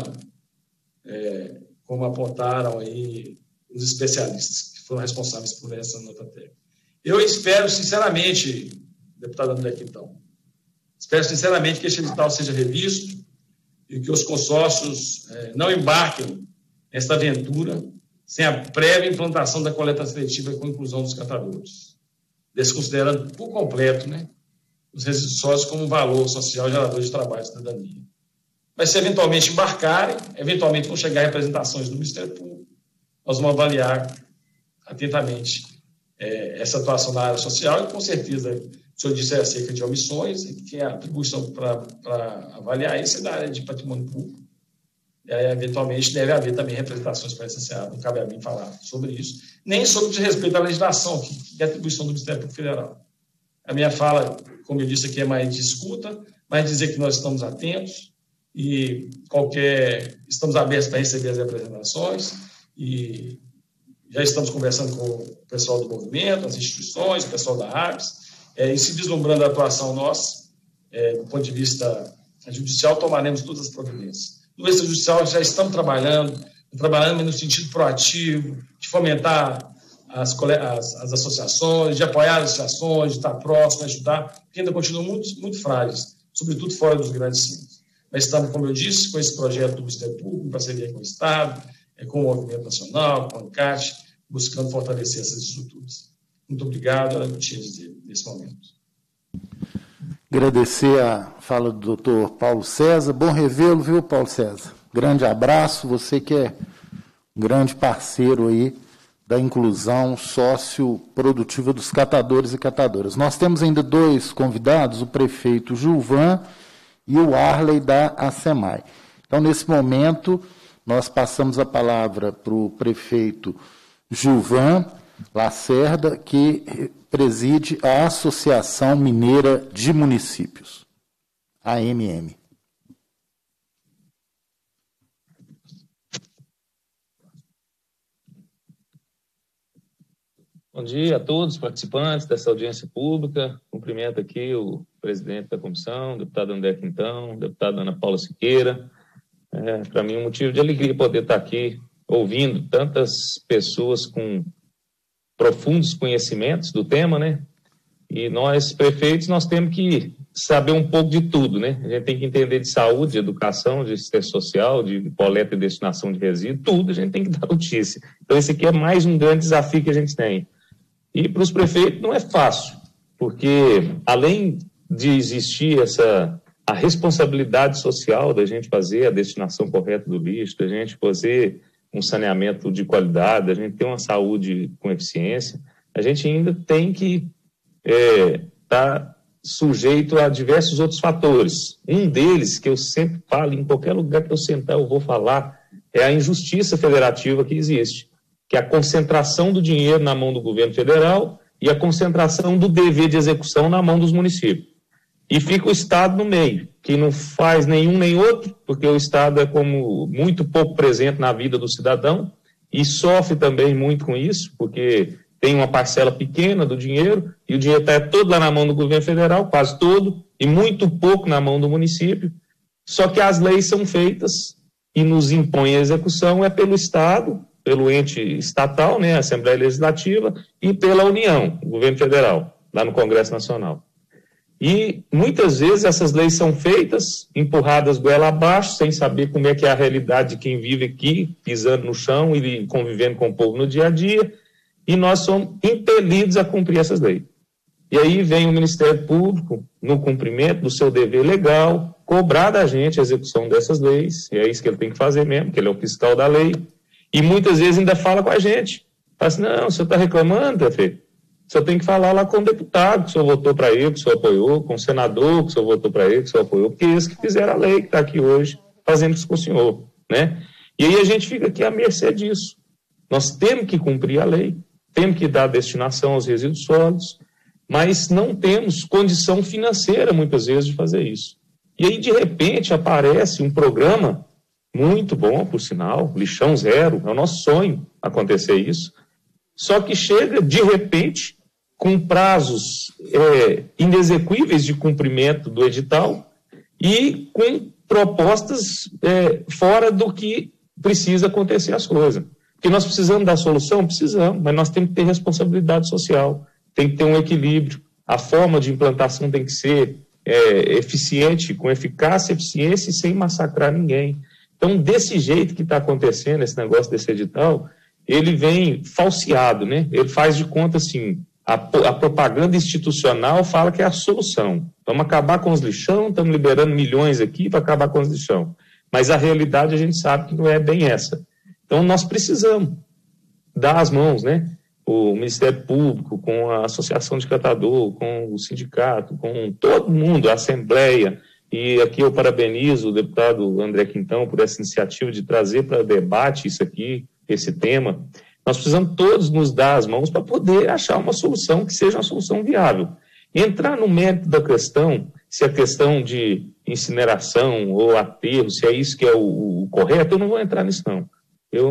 aí os especialistas que foram responsáveis por essa nota técnica. Eu espero, sinceramente, deputado André Quintão, espero sinceramente que este edital seja revisto e que os consórcios não embarquem nesta aventura sem a prévia implantação da coleta seletiva com a inclusão dos catadores, desconsiderando por completo, né, os resíduos sólidos como um valor social gerador de trabalho e cidadania. Mas se eventualmente embarcarem, eventualmente vão chegar representações do Ministério Público, nós vamos avaliar atentamente essa atuação na área social e, com certeza, o senhor disse acerca de omissões, e que a atribuição para avaliar isso é da área de patrimônio público. E aí, eventualmente, deve haver também representações para essa SEA. Não cabe a mim falar sobre isso, nem sobre o que diz respeito à legislação, que é atribuição do Ministério Público Federal. A minha fala, como eu disse aqui, é mais de escuta, mas dizer que nós estamos atentos e estamos abertos para receber as representações e já estamos conversando com o pessoal do movimento, as instituições, o pessoal da APES, e se vislumbrando a atuação nossa, do ponto de vista judicial, tomaremos todas as providências. No extrajudicial já estamos trabalhando no sentido proativo, de fomentar as associações, de apoiar as associações, de estar próximo, de ajudar, porque ainda continuam muito, muito frágeis, sobretudo fora dos grandes centros. Mas estamos, como eu disse, com esse projeto do Ministério Público, em parceria com o Estado, com o Movimento Nacional, com a ANCAT, buscando fortalecer essas estruturas. Muito obrigado, era o que eu tinha a dizer nesse momento. Agradecer a fala do doutor Paulo César. Bom revê-lo, viu, Paulo César? Grande abraço, você que é um grande parceiro aí da inclusão socioprodutiva dos catadores e catadoras. Nós temos ainda dois convidados, o prefeito Gilvan e o Arley da ASEMAI. Então, nesse momento, nós passamos a palavra para o prefeito Gilvan Lacerda, que preside a Associação Mineira de Municípios, AMM. Bom dia a todos os participantes dessa audiência pública. Cumprimento aqui o presidente da comissão, o deputado André Quintão, deputada Ana Paula Siqueira. Para mim, um motivo de alegria poder estar aqui ouvindo tantas pessoas com profundos conhecimentos do tema, né? E nós, prefeitos, nós temos que saber um pouco de tudo, né? A gente tem que entender de saúde, de educação, de assistência social, de coleta e destinação de resíduos, tudo a gente tem que dar notícia. Então, esse aqui é mais um grande desafio que a gente tem. E para os prefeitos não é fácil, porque além de existir a responsabilidade social da gente fazer a destinação correta do lixo, da gente fazer um saneamento de qualidade, da gente ter uma saúde com eficiência, a gente ainda tem que estar sujeito a diversos outros fatores. Um deles, que eu sempre falo, em qualquer lugar que eu sentar eu vou falar, é a injustiça federativa que existe, que é a concentração do dinheiro na mão do governo federal e a concentração do dever de execução na mão dos municípios. e fica o Estado no meio, que não faz nenhum nem outro, porque o Estado é como muito pouco presente na vida do cidadão e sofre também muito com isso, porque tem uma parcela pequena do dinheiro e o dinheiro está todo lá na mão do governo federal, quase todo, e muito pouco na mão do município. Só que as leis são feitas e nos impõe a execução pelo Estado, pelo ente estatal, né, a Assembleia Legislativa, e pela União, o governo federal, lá no Congresso Nacional. E muitas vezes essas leis são feitas, empurradas goela abaixo, sem saber como é que é a realidade de quem vive aqui, pisando no chão e convivendo com o povo no dia a dia, e nós somos impelidos a cumprir essas leis. E aí vem o Ministério Público, no cumprimento do seu dever legal, cobrar da gente a execução dessas leis, e é isso que ele tem que fazer mesmo, que ele é o fiscal da lei, e muitas vezes ainda fala com a gente. Fala assim, não, o senhor está reclamando, prefeito? O senhor tem que falar lá com o deputado, que o senhor votou para ele, que o senhor apoiou, com o senador, que o senhor votou para ele, que o senhor apoiou, porque eles que fizeram a lei que está aqui hoje, fazendo isso com o senhor, né? E aí a gente fica aqui à mercê disso. Nós temos que cumprir a lei, temos que dar destinação aos resíduos sólidos, mas não temos condição financeira, muitas vezes, de fazer isso. E aí, de repente, aparece um programa muito bom, por sinal, Lixão Zero, é o nosso sonho acontecer isso, só que chega, de repente, com prazos inexequíveis de cumprimento do edital e com propostas fora do que precisa acontecer as coisas. Porque nós precisamos da solução? Precisamos, mas nós temos que ter responsabilidade social, tem que ter um equilíbrio, a forma de implantação tem que ser eficiente, com eficácia, eficiência e sem massacrar ninguém. Então, desse jeito que está acontecendo esse negócio desse edital, ele vem falseado, né? Ele faz de conta assim, a propaganda institucional fala que é a solução. Vamos acabar com os lixão, estamos liberando milhões aqui para acabar com os lixão. Mas a realidade a gente sabe que não é bem essa. Então, nós precisamos dar as mãos, né? O Ministério Público, com a Associação de Catador, com o sindicato, com todo mundo, a Assembleia. E aqui eu parabenizo o deputado André Quintão por essa iniciativa de trazer para debate isso aqui, esse tema. Nós precisamos todos nos dar as mãos para poder achar uma solução que seja uma solução viável. Entrar no mérito da questão, se a questão de incineração ou aterro, se é isso que é o correto, eu não vou entrar nisso, não. Eu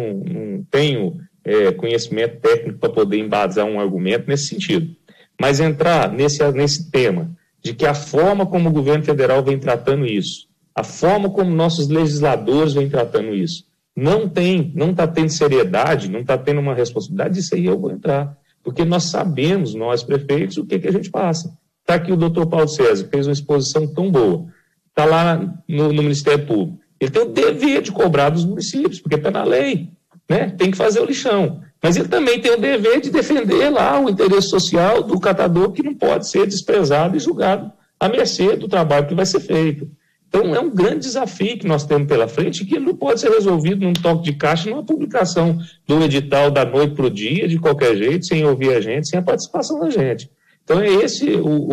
não tenho conhecimento técnico para poder embasar um argumento nesse sentido. Mas entrar nesse tema de que a forma como o governo federal vem tratando isso, a forma como nossos legisladores vêm tratando isso, não está tendo seriedade, não está tendo uma responsabilidade, isso aí eu vou entrar. Porque nós sabemos, nós prefeitos, o que a gente passa. Está aqui o doutor Paulo César, que fez uma exposição tão boa, está lá no Ministério Público. Ele tem o dever de cobrar dos municípios, porque está na lei, né? Tem que fazer o lixão. Mas ele também tem o dever de defender lá o interesse social do catador, que não pode ser desprezado e julgado à mercê do trabalho que vai ser feito. Então, é um grande desafio que nós temos pela frente, que não pode ser resolvido num toque de caixa, numa publicação do edital da noite para o dia, de qualquer jeito, sem ouvir a gente, sem a participação da gente. Então, é esse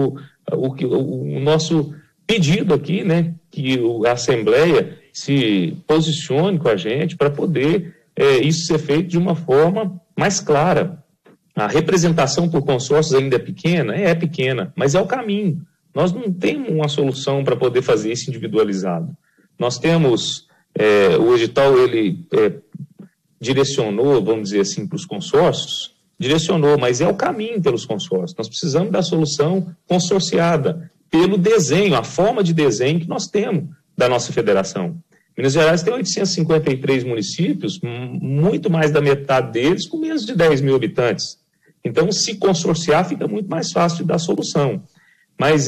o nosso pedido aqui, né, que a Assembleia se posicione com a gente para poder isso ser feito de uma forma mais clara. A representação por consórcios ainda é pequena, mas é o caminho. Nós não temos uma solução para poder fazer isso individualizado. Nós temos, o edital, ele direcionou, vamos dizer assim, para os consórcios, mas é o caminho pelos consórcios. Nós precisamos da solução consorciada, pelo desenho, a forma de desenho que nós temos da nossa federação. Minas Gerais tem 853 municípios, muito mais da metade deles com menos de 10 mil habitantes. Então, se consorciar, fica muito mais fácil de dar solução. Mas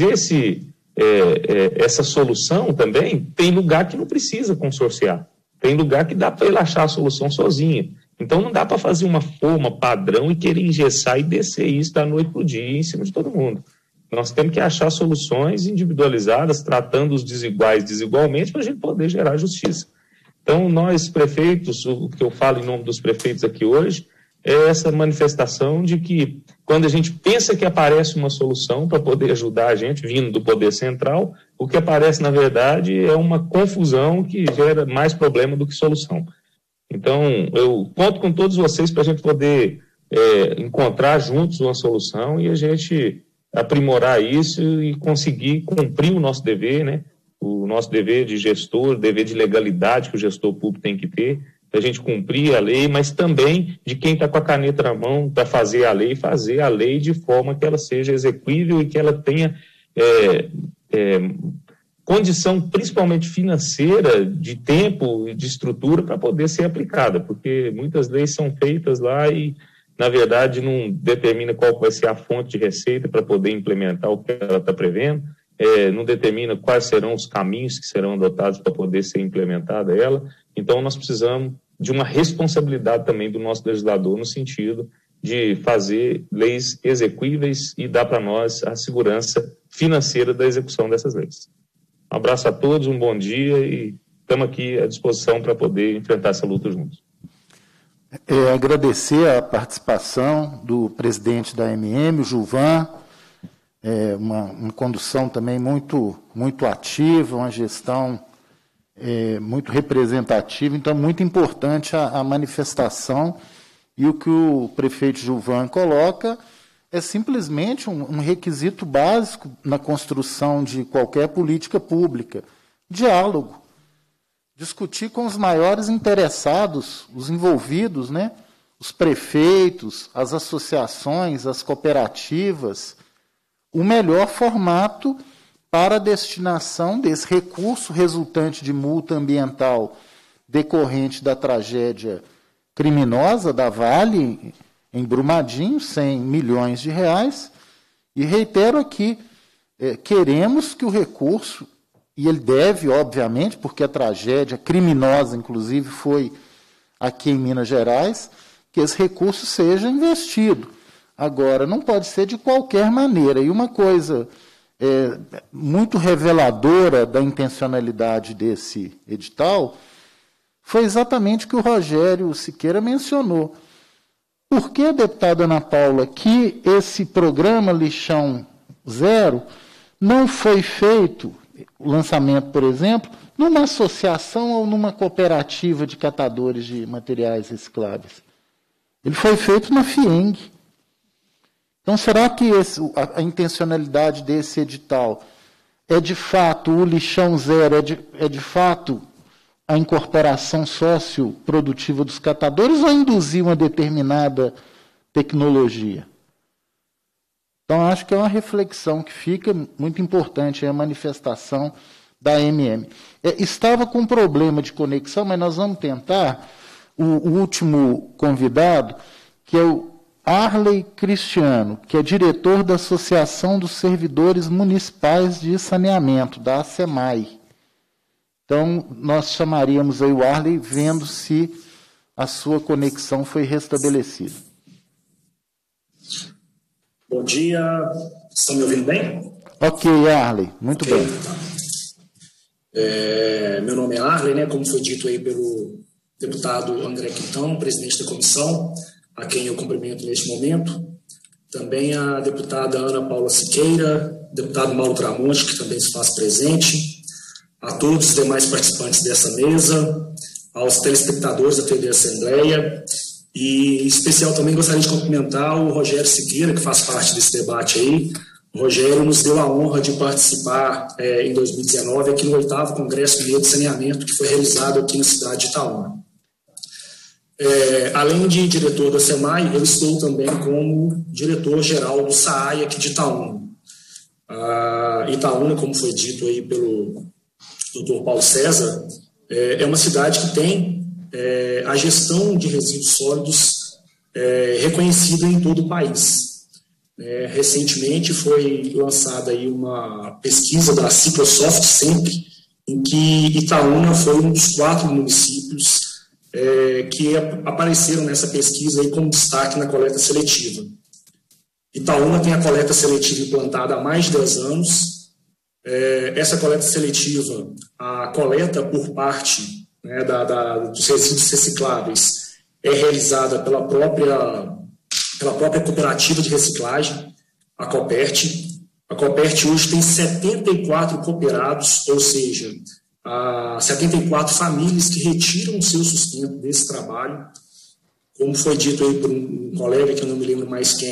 essa solução também tem lugar que não precisa consorciar. Tem lugar que dá para ele achar a solução sozinha. Então, não dá para fazer uma forma padrão e querer engessar e descer isso da noite para o dia em cima de todo mundo. Nós temos que achar soluções individualizadas, tratando os desiguais desigualmente, para a gente poder gerar justiça. Então, nós, prefeitos, o que eu falo em nome dos prefeitos aqui hoje, é essa manifestação de que, quando a gente pensa que aparece uma solução para poder ajudar a gente, vindo do poder central, o que aparece, na verdade, é uma confusão que gera mais problema do que solução. Então, eu conto com todos vocês para a gente poder encontrar juntos uma solução e a gente aprimorar isso e conseguir cumprir o nosso dever, né? O nosso dever de gestor, dever de legalidade que o gestor público tem que ter, a gente cumprir a lei, mas também de quem está com a caneta na mão para fazer a lei de forma que ela seja execuível e que ela tenha condição, principalmente financeira, de tempo e de estrutura para poder ser aplicada, porque muitas leis são feitas lá e, na verdade, não determina qual vai ser a fonte de receita para poder implementar o que ela está prevendo, não determina quais serão os caminhos que serão adotados para poder ser implementada ela. Então, nós precisamos de uma responsabilidade também do nosso legislador no sentido de fazer leis execuíveis e dar para nós a segurança financeira da execução dessas leis. Um abraço a todos, um bom dia e estamos aqui à disposição para poder enfrentar essa luta juntos. Agradecer a participação do presidente da AMM, o Gilvan, uma condução também muito ativa, uma gestão muito representativa, então muito importante a manifestação, e o que o prefeito Gilvan coloca é simplesmente um requisito básico na construção de qualquer política pública: diálogo. Discutir com os maiores interessados, os envolvidos, né? Os prefeitos, as associações, as cooperativas, o melhor formato para a destinação desse recurso resultante de multa ambiental decorrente da tragédia criminosa da Vale, em Brumadinho, 100 milhões de reais. E reitero aqui, queremos que o recurso, e ele deve, obviamente, porque a tragédia criminosa, inclusive, foi aqui em Minas Gerais, que esse recurso seja investido. Agora, não pode ser de qualquer maneira. E uma coisa muito reveladora da intencionalidade desse edital foi exatamente o que o Rogério Siqueira mencionou. Por que, deputada Ana Paula, que esse programa Lixão Zero não foi feito, o lançamento, por exemplo, numa associação ou numa cooperativa de catadores de materiais recicláveis? Ele foi feito na FIENG. Então, será que a intencionalidade desse edital é, de fato, o lixão zero, é de fato a incorporação socioprodutiva dos catadores ou induzir uma determinada tecnologia? Então, acho que é uma reflexão que fica muito importante, a manifestação da AMM. Estava com um problema de conexão, mas nós vamos tentar. O último convidado, que é o Arley Cristiano, que é diretor da Associação dos Servidores Municipais de Saneamento, da ASEMAI. Então, nós chamaríamos aí o Arley, vendo se a sua conexão foi restabelecida. Bom dia, estão me ouvindo bem? Ok, Arley, muito bem. Meu nome é Arley, né, como foi dito aí pelo deputado André Quintão, presidente da comissão, a quem eu cumprimento neste momento. Também a deputada Ana Paula Siqueira, deputado Mauro Tramonte, que também se faz presente, a todos os demais participantes dessa mesa, aos telespectadores da TV Assembleia, e em especial também gostaria de cumprimentar o Rogério Siqueira, que faz parte desse debate aí. O Rogério nos deu a honra de participar em 2019 aqui no 8º Congresso Mineiro de Saneamento, que foi realizado aqui na cidade de Itaúna. Além de diretor da SEMAI, eu estou também como diretor-geral do SAAI aqui de Itaúna. Itaúna, como foi dito aí pelo Dr. Paulo César, é uma cidade que tem a gestão de resíduos sólidos reconhecida em todo o país. Recentemente foi lançada aí uma pesquisa da Ciclosoft sempre, em que Itaúna foi um dos 4 municípios que apareceram nessa pesquisa aí como destaque na coleta seletiva. Itaúna tem a coleta seletiva implantada há mais de 10 anos. Essa coleta seletiva, a coleta por parte dos resíduos recicláveis é realizada pela própria cooperativa de reciclagem, a Copert. A Copert hoje tem 74 cooperados, ou seja, 74 famílias que retiram o seu sustento desse trabalho. Como foi dito aí por um colega, que eu não me lembro mais quem,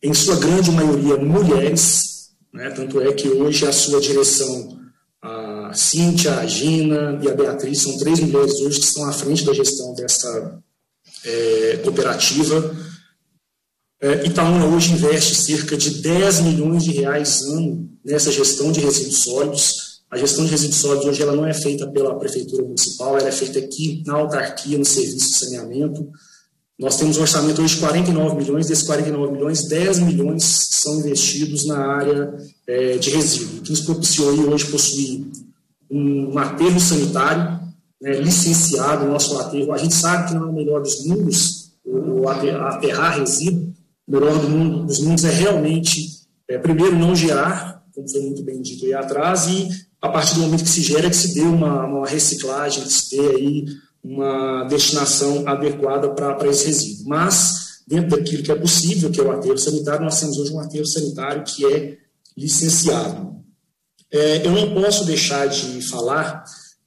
em sua grande maioria mulheres, né? Tanto é que hoje a sua direção, a Cíntia, a Gina e a Beatriz, são 3 mulheres hoje que estão à frente da gestão dessa cooperativa. Itaúna hoje investe cerca de 10 milhões de reais ano nessa gestão de resíduos sólidos. A gestão de resíduos sólidos hoje ela não é feita pela Prefeitura Municipal, ela é feita aqui na autarquia, no serviço de saneamento. Nós temos um orçamento hoje de 49 milhões, desses 49 milhões, 10 milhões são investidos na área de resíduo, que nos propiciou hoje possuir um aterro sanitário, né, licenciado, o nosso aterro. A gente sabe que não é o melhor dos mundos, o aterrar resíduo. O melhor dos mundos é realmente, primeiro, não gerar, como foi muito bem dito aí atrás, e a partir do momento que se gera, que se dê uma reciclagem, que se dê aí uma destinação adequada para esse resíduo. Mas, dentro daquilo que é possível, que é o aterro sanitário, nós temos hoje um aterro sanitário que é licenciado. Eu não posso deixar de falar,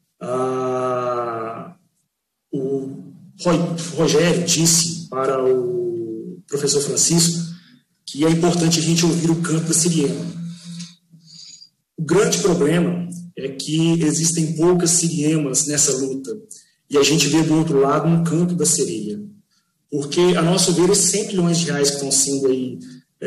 o Rogério disse para o professor Francisco que é importante a gente ouvir o canto da siriema. O grande problema é que existem poucas siriemas nessa luta, e a gente vê do outro lado um canto da sereia, porque, a nosso ver, esses 100 milhões de reais que estão sendo aí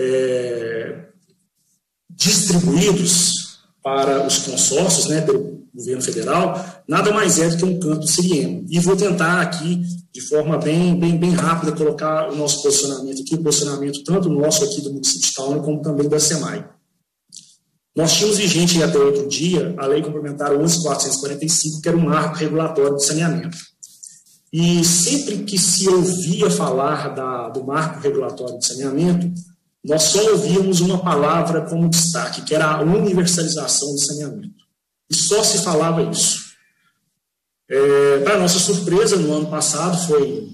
distribuídos para os consórcios, né, pelo governo federal, nada mais é do que um canto siriema. E vou tentar aqui, de forma bem rápida, colocar o nosso posicionamento aqui, o posicionamento tanto nosso aqui do município de Itaúna, como também da SEMAI. Nós tínhamos vigente até outro dia a Lei Complementar 11.445, que era um marco regulatório de saneamento. E sempre que se ouvia falar do marco regulatório de saneamento, nós só ouvíamos uma palavra como destaque, que era a universalização do saneamento. E só se falava isso. Para nossa surpresa, no ano passado foi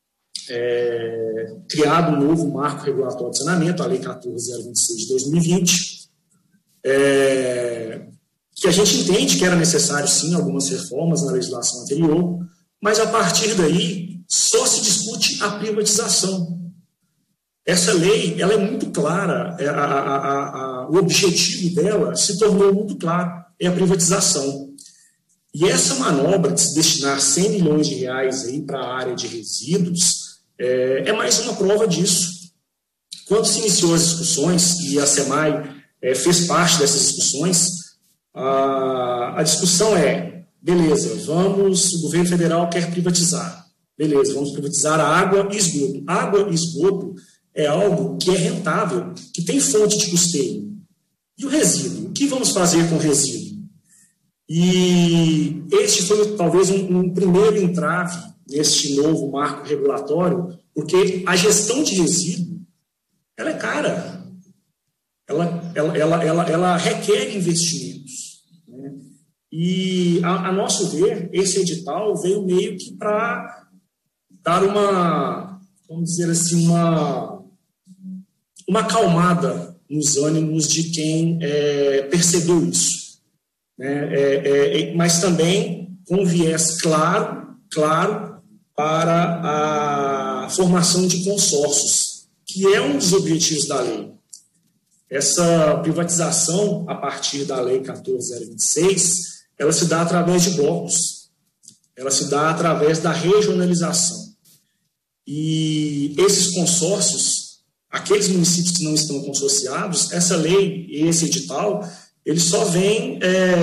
criado um novo marco regulatório de saneamento, a Lei 14.026 de 2020, que a gente entende que era necessário, sim, algumas reformas na legislação anterior, mas a partir daí só se discute a privatização. Essa lei ela é muito clara, o objetivo dela se tornou muito claro, é a privatização. E essa manobra de se destinar 100 milhões de reais para a área de resíduos é mais uma prova disso. Quando se iniciou as discussões, e a SEMAI fez parte dessas discussões, a discussão beleza, o governo federal quer privatizar. Beleza, vamos privatizar a água e esgoto. Água e esgoto é algo que é rentável, que tem fonte de custeio. E o resíduo? O que vamos fazer com o resíduo? E este foi talvez um primeiro entrave neste novo marco regulatório, porque a gestão de resíduo ela é cara, ela requer investimentos, né? E a nosso ver, esse edital veio meio que para dar vamos dizer assim, uma acalmada nos ânimos de quem percebeu isso. Mas também com viés claro para a formação de consórcios, que é um dos objetivos da lei. Essa privatização, a partir da Lei 14.026, ela se dá através de blocos, ela se dá através da regionalização. E esses consórcios, aqueles municípios que não estão consorciados, essa lei e esse edital, ele só vem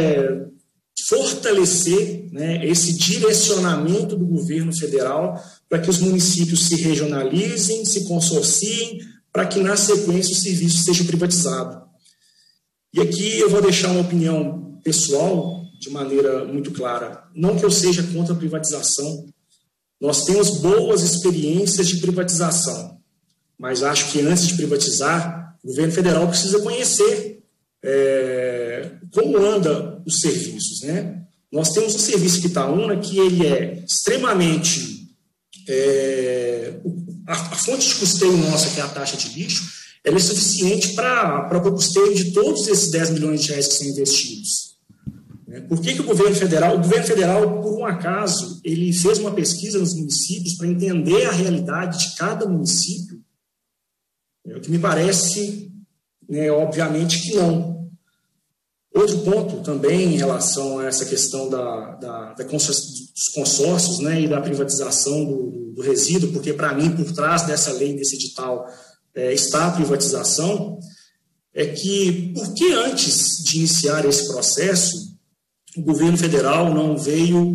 fortalecer, né, esse direcionamento do governo federal para que os municípios se regionalizem, se consorciem, para que, na sequência, o serviço seja privatizado. E aqui eu vou deixar uma opinião pessoal, de maneira muito clara. Não que eu seja contra a privatização. Nós temos boas experiências de privatização, mas acho que, antes de privatizar, o governo federal precisa conhecer como anda os serviços, né? Nós temos um serviço Itaúna que ele é extremamente... a fonte de custeio nossa, que é a taxa de lixo, ela é suficiente para o custeio de todos esses 10 milhões de reais que são investidos. Por que o governo federal... O governo federal, por um acaso, ele fez uma pesquisa nos municípios para entender a realidade de cada município O que me parece, né, obviamente, que não. Outro ponto também em relação a essa questão dos consórcios, né, e da privatização do resíduo, porque, para mim, por trás dessa lei, desse edital, está a privatização, é que, por que antes de iniciar esse processo, o governo federal não veio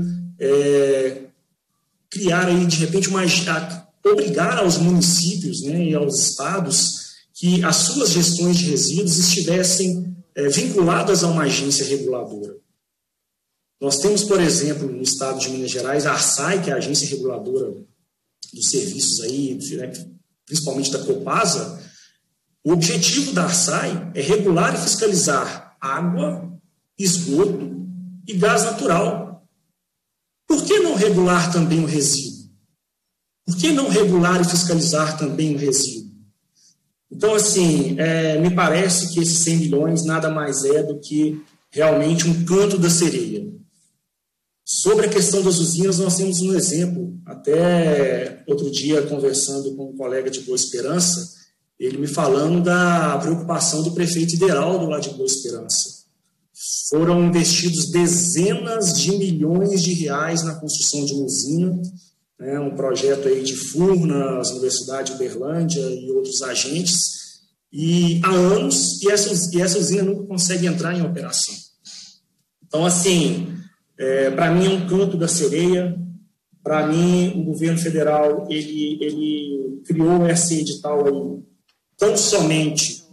criar aí, de repente, obrigar aos municípios, né, e aos estados que as suas gestões de resíduos estivessem vinculadas a uma agência reguladora. Nós temos, por exemplo, no estado de Minas Gerais, a ARSAI, que é a agência reguladora dos serviços aí, né, principalmente da Copasa. O objetivo da ARSAI é regular e fiscalizar água, esgoto e gás natural. Por que não regular também o resíduo? Por que não regular e fiscalizar também o resíduo? Então, assim, me parece que esses 100 milhões nada mais é do que realmente um canto da sereia. Sobre a questão das usinas, nós temos um exemplo. Até outro dia, conversando com um colega de Boa Esperança, ele me falando da preocupação do prefeito Ideraldo lá de Boa Esperança. Foram investidos dezenas de milhões de reais na construção de uma usina, né, um projeto aí de Furnas, Universidade de Uberlândia e outros agentes, e há anos, e essa usina nunca consegue entrar em operação. Então, assim, para mim é um canto da sereia. Para mim, o governo federal ele criou esse edital aí tão somente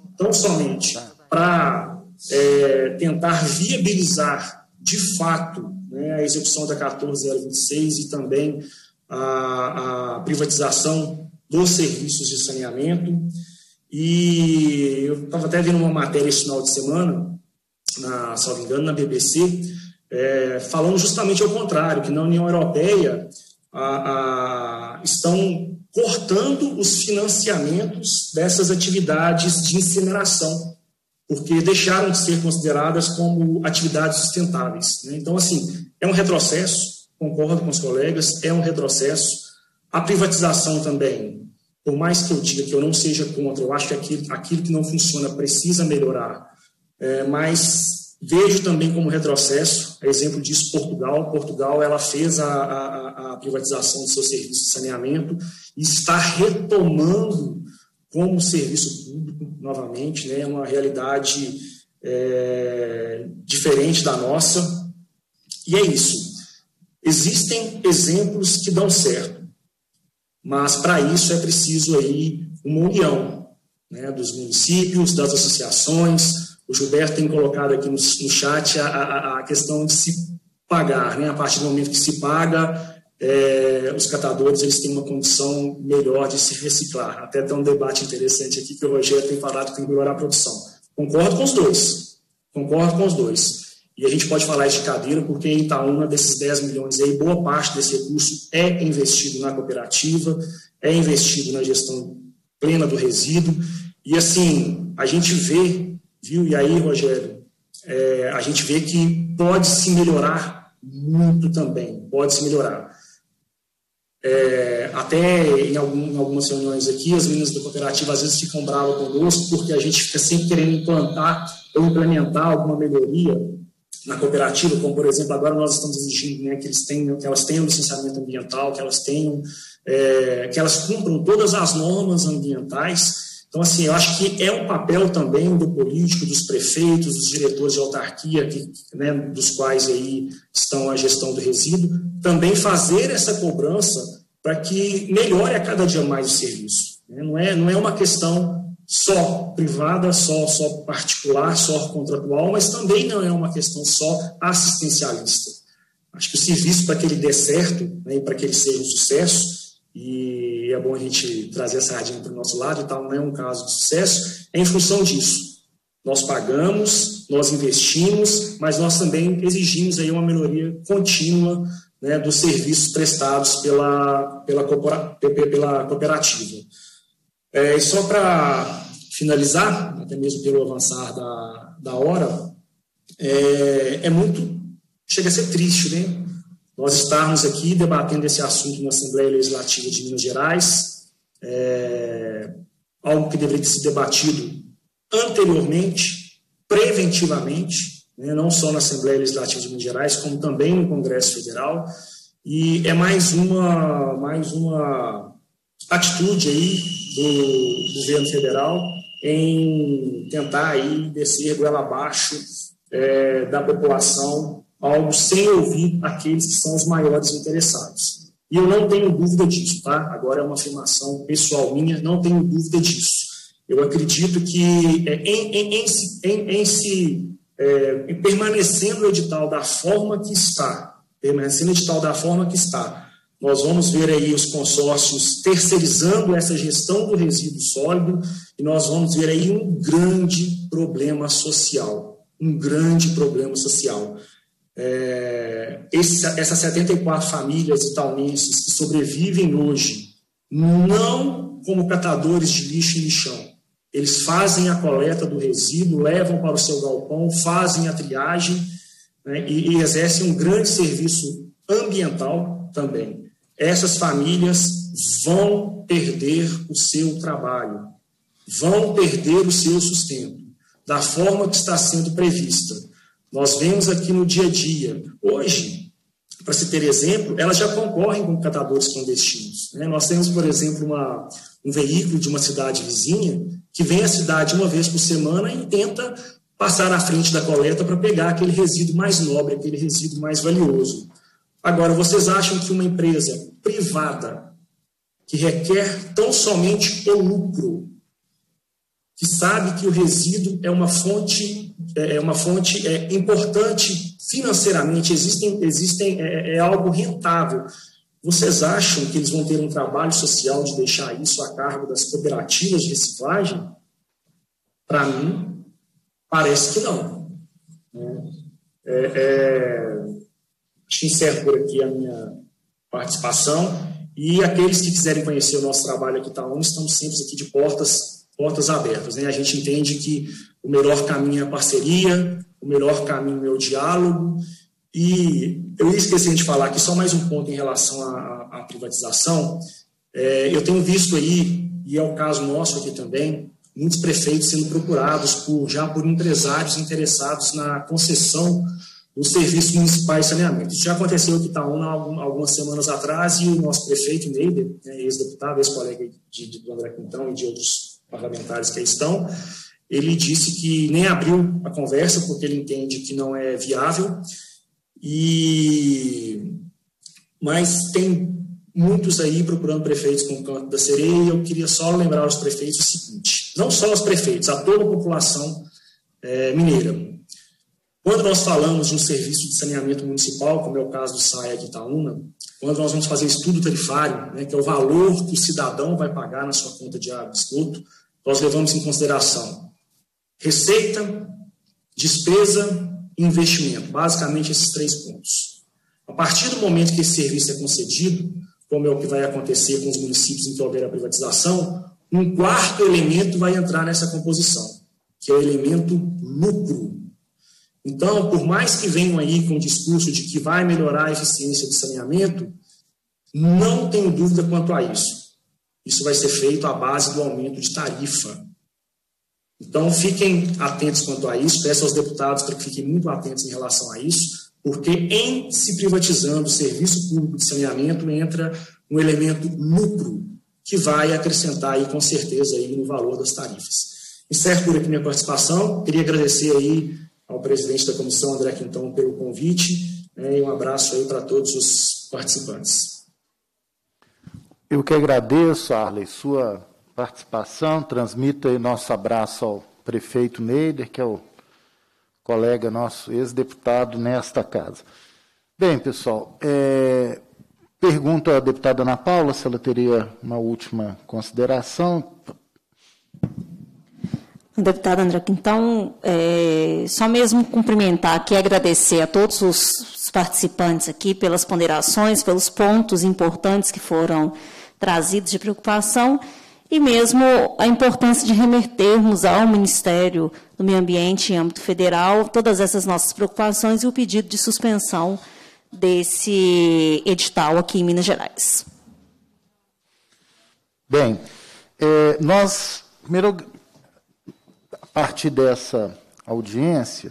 para tentar viabilizar de fato, né, a execução da 14026 e também a privatização dos serviços de saneamento. E eu estava até vendo uma matéria esse final de semana, salvo engano, na BBC, falando justamente ao contrário, que na União Europeia estão cortando os financiamentos dessas atividades de incineração, porque deixaram de ser consideradas como atividades sustentáveis, né? Então, assim, é um retrocesso, concordo com os colegas, é um retrocesso. A privatização também, por mais que eu diga que eu não seja contra, eu acho que aquilo que não funciona precisa melhorar, mas vejo também como retrocesso, a exemplo disso Portugal ela fez a privatização do seu serviço de saneamento e está retomando como serviço público novamente, né, uma realidade diferente da nossa, e é isso. Existem exemplos que dão certo, mas para isso é preciso aí uma união, né, dos municípios, das associações. O Gilberto tem colocado aqui no chat a questão de se pagar, né? A partir do momento que se paga, os catadores eles têm uma condição melhor de se reciclar. Até tem um debate interessante aqui que o Rogério tem falado que tem que melhorar a produção. Concordo com os dois. E a gente pode falar isso de cadeira, porque em Itaúna, desses 10 milhões aí, boa parte desse recurso é investido na cooperativa, é investido na gestão plena do resíduo. E assim, a gente vê, viu? E aí, Rogério, a gente vê que pode se melhorar muito também, pode se melhorar. Até em algumas reuniões aqui, as meninas da cooperativa às vezes ficam bravas conosco, porque a gente fica sempre querendo implementar alguma melhoria na cooperativa, como, por exemplo, agora nós estamos exigindo, né, que elas tenham licenciamento ambiental, que elas cumpram todas as normas ambientais. Então, assim, eu acho que é um papel também do político, dos prefeitos, dos diretores de autarquia, né, dos quais aí estão a gestão do resíduo, também fazer essa cobrança para que melhore a cada dia mais o serviço. Não é uma questão só privada, só particular, só contratual, mas também não é uma questão só assistencialista. Acho que o serviço, para que ele dê certo, né, e para que ele seja um sucesso, e é bom a gente trazer essa sardinha para o nosso lado e tal, não é um caso de sucesso, é em função disso. Nós pagamos, nós investimos, mas nós também exigimos aí uma melhoria contínua, né, dos serviços prestados pela cooperativa. E só para finalizar, até mesmo pelo avançar da hora, chega a ser triste, né? Nós estarmos aqui debatendo esse assunto na Assembleia Legislativa de Minas Gerais, algo que deveria ter sido debatido anteriormente, preventivamente, né, não só na Assembleia Legislativa de Minas Gerais, como também no Congresso Federal, e é mais uma atitude aí do governo federal em tentar aí descer goela abaixo da população, algo sem ouvir aqueles que são os maiores interessados. E eu não tenho dúvida disso, tá? Agora é uma afirmação pessoal minha, não tenho dúvida disso. Eu acredito que permanecendo o edital da forma que está, nós vamos ver aí os consórcios terceirizando essa gestão do resíduo sólido e nós vamos ver aí um grande problema social. Essas 74 famílias itaunenses que sobrevivem hoje, não como catadores de lixo e lixão, eles fazem a coleta do resíduo, levam para o seu galpão, fazem a triagem, né, e exercem um grande serviço ambiental também. Essas famílias vão perder o seu trabalho, vão perder o seu sustento, da forma que está sendo prevista. Nós vemos aqui no dia a dia. Hoje, para se ter exemplo, elas já concorrem com catadores clandestinos, né? Nós temos, por exemplo, um veículo de uma cidade vizinha que vem à cidade uma vez por semana e tenta passar à frente da coleta para pegar aquele resíduo mais nobre, aquele resíduo mais valioso. Agora, vocês acham que uma empresa privada que requer tão somente o lucro, que sabe que o resíduo é uma fonte importante financeiramente, é algo rentável, vocês acham que eles vão ter um trabalho social de deixar isso a cargo das cooperativas de reciclagem? Para mim, parece que não. Acho que encerro por aqui a minha participação e aqueles que quiserem conhecer o nosso trabalho aqui Itaúna, estamos sempre aqui de portas abertas, né? A gente entende que o melhor caminho é a parceria, o melhor caminho é o diálogo. E eu ia esquecer de falar aqui só mais um ponto em relação à privatização. Eu tenho visto aí, e é o caso nosso aqui também, muitos prefeitos sendo procurados já por empresários interessados na concessão dos serviços municipais de saneamento. Isso já aconteceu aqui em Itaúna algumas semanas atrás e o nosso prefeito, Neider, ex-deputado, ex-colega do André Quintão e de outros parlamentares que aí estão, ele disse que nem abriu a conversa porque ele entende que não é viável, mas tem muitos aí procurando prefeitos com o canto da sereia. Eu queria só lembrar aos prefeitos o seguinte, não só aos prefeitos, a toda a população mineira. Quando nós falamos de um serviço de saneamento municipal, como é o caso do SAIA de Itaúna, quando nós vamos fazer estudo tarifário, né, que é o valor que o cidadão vai pagar na sua conta de água e esgoto, nós levamos em consideração receita, despesa e investimento, basicamente esses 3 pontos. A partir do momento que esse serviço é concedido, como é o que vai acontecer com os municípios em que houver a privatização, um quarto elemento vai entrar nessa composição, que é o elemento lucro. Então, por mais que venham aí com o discurso de que vai melhorar a eficiência do saneamento, não tenho dúvida quanto a isso. Isso vai ser feito à base do aumento de tarifa. Então, fiquem atentos quanto a isso, peço aos deputados para que fiquem muito atentos em relação a isso, porque em se privatizando o serviço público de saneamento entra um elemento lucro, que vai acrescentar aí, com certeza aí, no valor das tarifas. Encerro por aqui minha participação, queria agradecer aí ao presidente da comissão, André Quintão, pelo convite, e um abraço aí para todos os participantes. Eu que agradeço, Arley, sua participação, transmito aí nosso abraço ao prefeito Neider, que é o colega nosso, ex-deputado nesta casa. Bem, pessoal, pergunto à deputada Ana Paula se ela teria uma última consideração. Deputada André Quintão, só mesmo cumprimentar aqui e agradecer a todos os participantes aqui pelas ponderações, pelos pontos importantes que foram trazidos de preocupação e mesmo a importância de remetermos ao Ministério do Meio Ambiente em âmbito federal todas essas nossas preocupações e o pedido de suspensão desse edital aqui em Minas Gerais. Bem, nós Primeiro, a partir dessa audiência,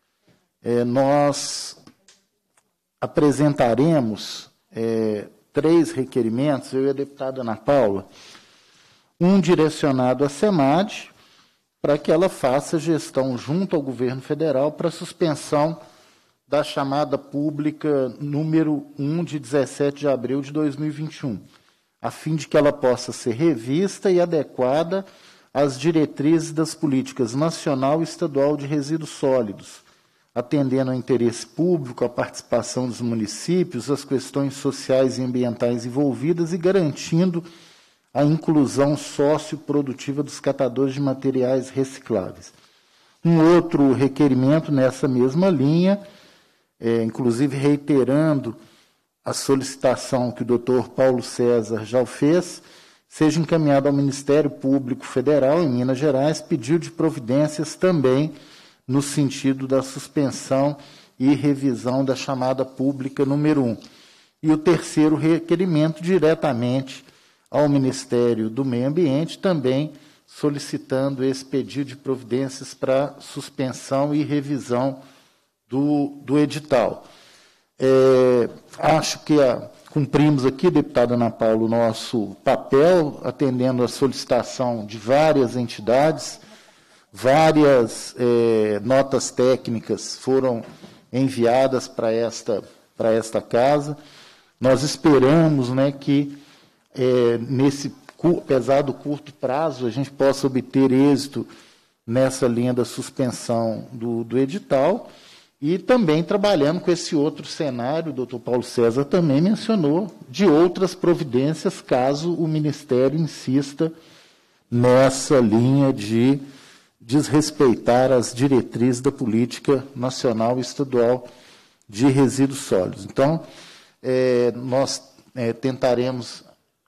nós apresentaremos 3 requerimentos, eu e a deputada Ana Paula, um direcionado à SEMAD, para que ela faça gestão junto ao governo federal para suspensão da chamada pública número 1 de 17 de abril de 2021, a fim de que ela possa ser revista e adequada às diretrizes das políticas nacional e estadual de resíduos sólidos, atendendo ao interesse público, à participação dos municípios, às questões sociais e ambientais envolvidas e garantindo a inclusão socioprodutiva dos catadores de materiais recicláveis. Um outro requerimento nessa mesma linha, inclusive reiterando a solicitação que o doutor Paulo César já fez, seja encaminhado ao Ministério Público Federal, em Minas Gerais, pedido de providências também no sentido da suspensão e revisão da chamada pública número 1. E o terceiro requerimento diretamente ao Ministério do Meio Ambiente, também solicitando esse pedido de providências para suspensão e revisão do edital. Acho que cumprimos aqui, deputada Ana Paula, o nosso papel, atendendo a solicitação de várias entidades, várias notas técnicas foram enviadas para esta casa. Nós esperamos, né, que, nesse pesado curto prazo, a gente possa obter êxito nessa linha da suspensão do edital, e também trabalhando com esse outro cenário, o doutor Paulo César também mencionou, de outras providências, caso o Ministério insista nessa linha de desrespeitar as diretrizes da política nacional e estadual de resíduos sólidos. Então, nós tentaremos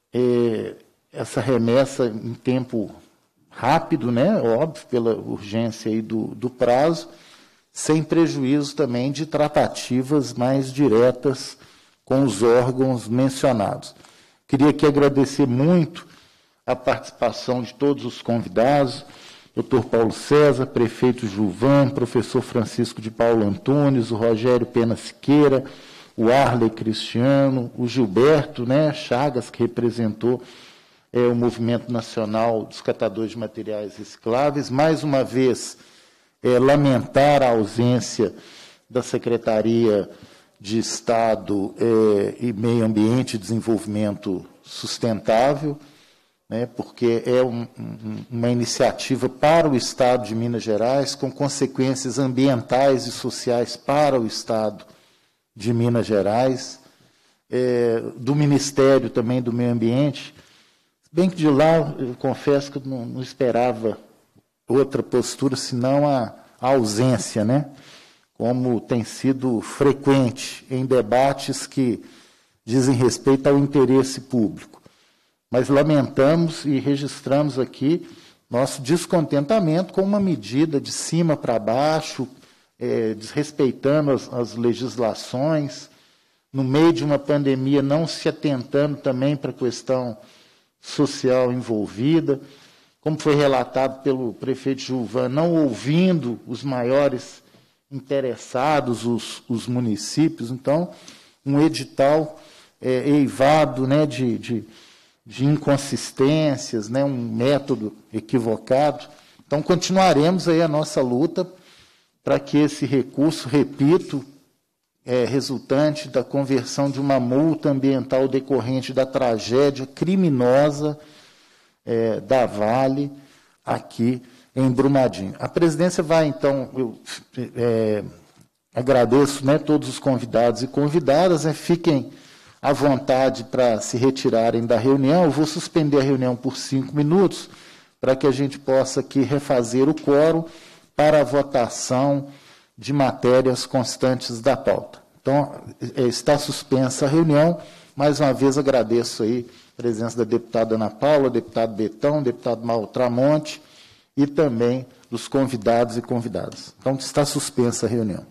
essa remessa em tempo rápido, né, óbvio, pela urgência aí do prazo, sem prejuízo também de tratativas mais diretas com os órgãos mencionados. Queria aqui agradecer muito a participação de todos os convidados, doutor Paulo César, prefeito Gilvan, professor Francisco de Paulo Antunes, o Rogério Pena Siqueira, o Arley Cristiano, o Gilberto, né, Chagas, que representou o Movimento Nacional dos Catadores de Materiais Recicláveis. Mais uma vez, lamentar a ausência da Secretaria de Estado e Meio Ambiente e Desenvolvimento Sustentável, né, porque é uma iniciativa para o Estado de Minas Gerais, com consequências ambientais e sociais para o Estado de Minas Gerais, do Ministério também do Meio Ambiente, bem que de lá, eu confesso que eu não esperava outra postura, senão a ausência, né? Como tem sido frequente em debates que dizem respeito ao interesse público. Mas lamentamos e registramos aqui nosso descontentamento com uma medida de cima para baixo, desrespeitando as legislações, no meio de uma pandemia, não se atentando também para a questão social envolvida, como foi relatado pelo prefeito Gilvan, não ouvindo os maiores interessados, os municípios. Então, um edital eivado, né, de inconsistências, né, um método equivocado. Então, continuaremos aí a nossa luta para que esse recurso, repito, resultante da conversão de uma multa ambiental decorrente da tragédia criminosa da Vale, aqui em Brumadinho. A presidência vai, então, eu agradeço, né, todos os convidados e convidadas, fiquem à vontade para se retirarem da reunião. Eu vou suspender a reunião por 5 minutos, para que a gente possa aqui refazer o quórum para a votação de matérias constantes da pauta. Então, está suspensa a reunião. Mais uma vez agradeço aí a presença da deputada Ana Paula, deputado Betão, deputado Mauro Tramonte e também dos convidados e convidadas. Então, está suspensa a reunião.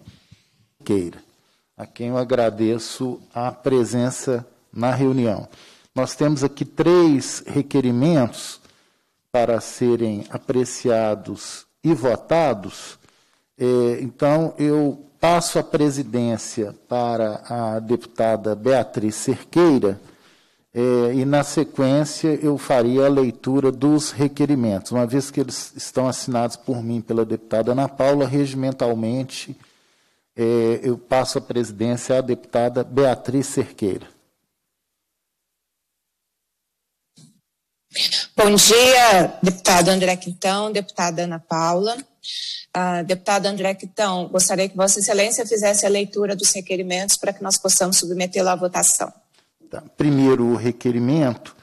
A quem eu agradeço a presença na reunião. Nós temos aqui 3 requerimentos para serem apreciados e votados, então eu passo a presidência para a deputada Beatriz Cerqueira, e, na sequência, eu faria a leitura dos requerimentos. Uma vez que eles estão assinados por mim pela deputada Ana Paula, regimentalmente, eu passo a presidência à deputada Beatriz Cerqueira. Bom dia, deputado André Quintão, deputada Ana Paula. Deputado André Quintão, gostaria que Vossa Excelência fizesse a leitura dos requerimentos para que nós possamos submetê-lo à votação. Tá. Primeiro, o requerimento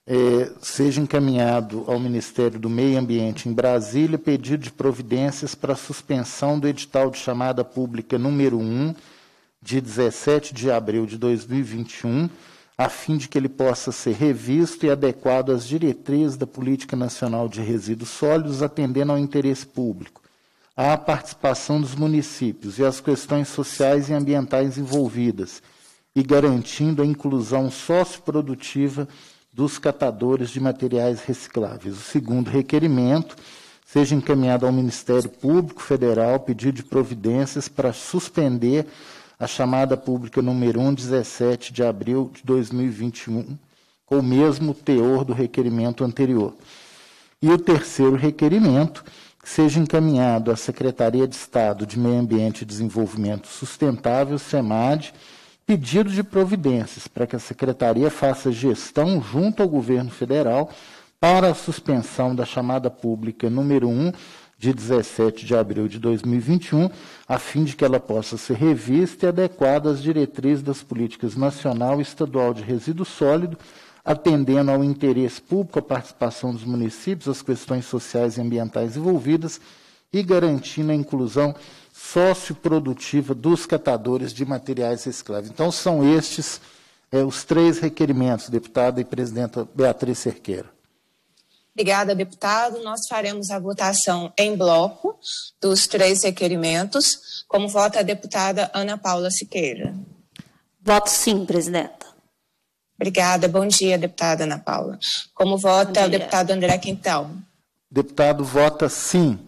seja encaminhado ao Ministério do Meio Ambiente em Brasília pedido de providências para a suspensão do edital de chamada pública número 1, de 17 de abril de 2021, a fim de que ele possa ser revisto e adequado às diretrizes da Política Nacional de Resíduos Sólidos, atendendo ao interesse público, à participação dos municípios e às questões sociais e ambientais envolvidas, e garantindo a inclusão socioprodutiva dos catadores de materiais recicláveis. O segundo requerimento seja encaminhado ao Ministério Público Federal pedido de providências para suspender a chamada pública número 1, 17 de abril de 2021, com o mesmo teor do requerimento anterior. E o terceiro requerimento seja encaminhado à Secretaria de Estado de Meio Ambiente e Desenvolvimento Sustentável, SEMAD, pedido de providências para que a Secretaria faça gestão junto ao Governo Federal para a suspensão da chamada pública número 1, de 17 de abril de 2021, a fim de que ela possa ser revista e adequada às diretrizes das políticas nacional e estadual de resíduo sólido, atendendo ao interesse público, a participação dos municípios, as questões sociais e ambientais envolvidas e garantindo a inclusão socioprodutiva dos catadores de materiais recicláveis. Então, são estes os três requerimentos, deputada e presidenta Beatriz Cerqueira. Obrigada, deputado. Nós faremos a votação em bloco dos três requerimentos. Como vota a deputada Ana Paula Siqueira? Voto sim, presidenta. Obrigada. Bom dia, deputada Ana Paula. Como vota o deputado André Quintão? Deputado vota sim.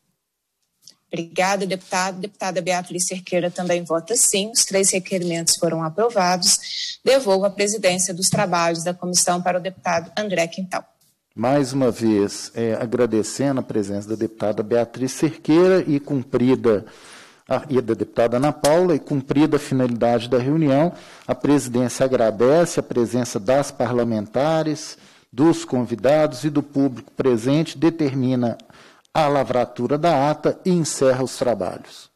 Obrigada, deputado. Deputada Beatriz Cerqueira também vota sim. Os três requerimentos foram aprovados. Devolvo a presidência dos trabalhos da comissão para o deputado André Quintão. Mais uma vez, agradecendo a presença da deputada Beatriz Cerqueira e da deputada Ana Paula, e cumprida a finalidade da reunião, a presidência agradece a presença das parlamentares, dos convidados e do público presente, determina a lavratura da ata e encerra os trabalhos.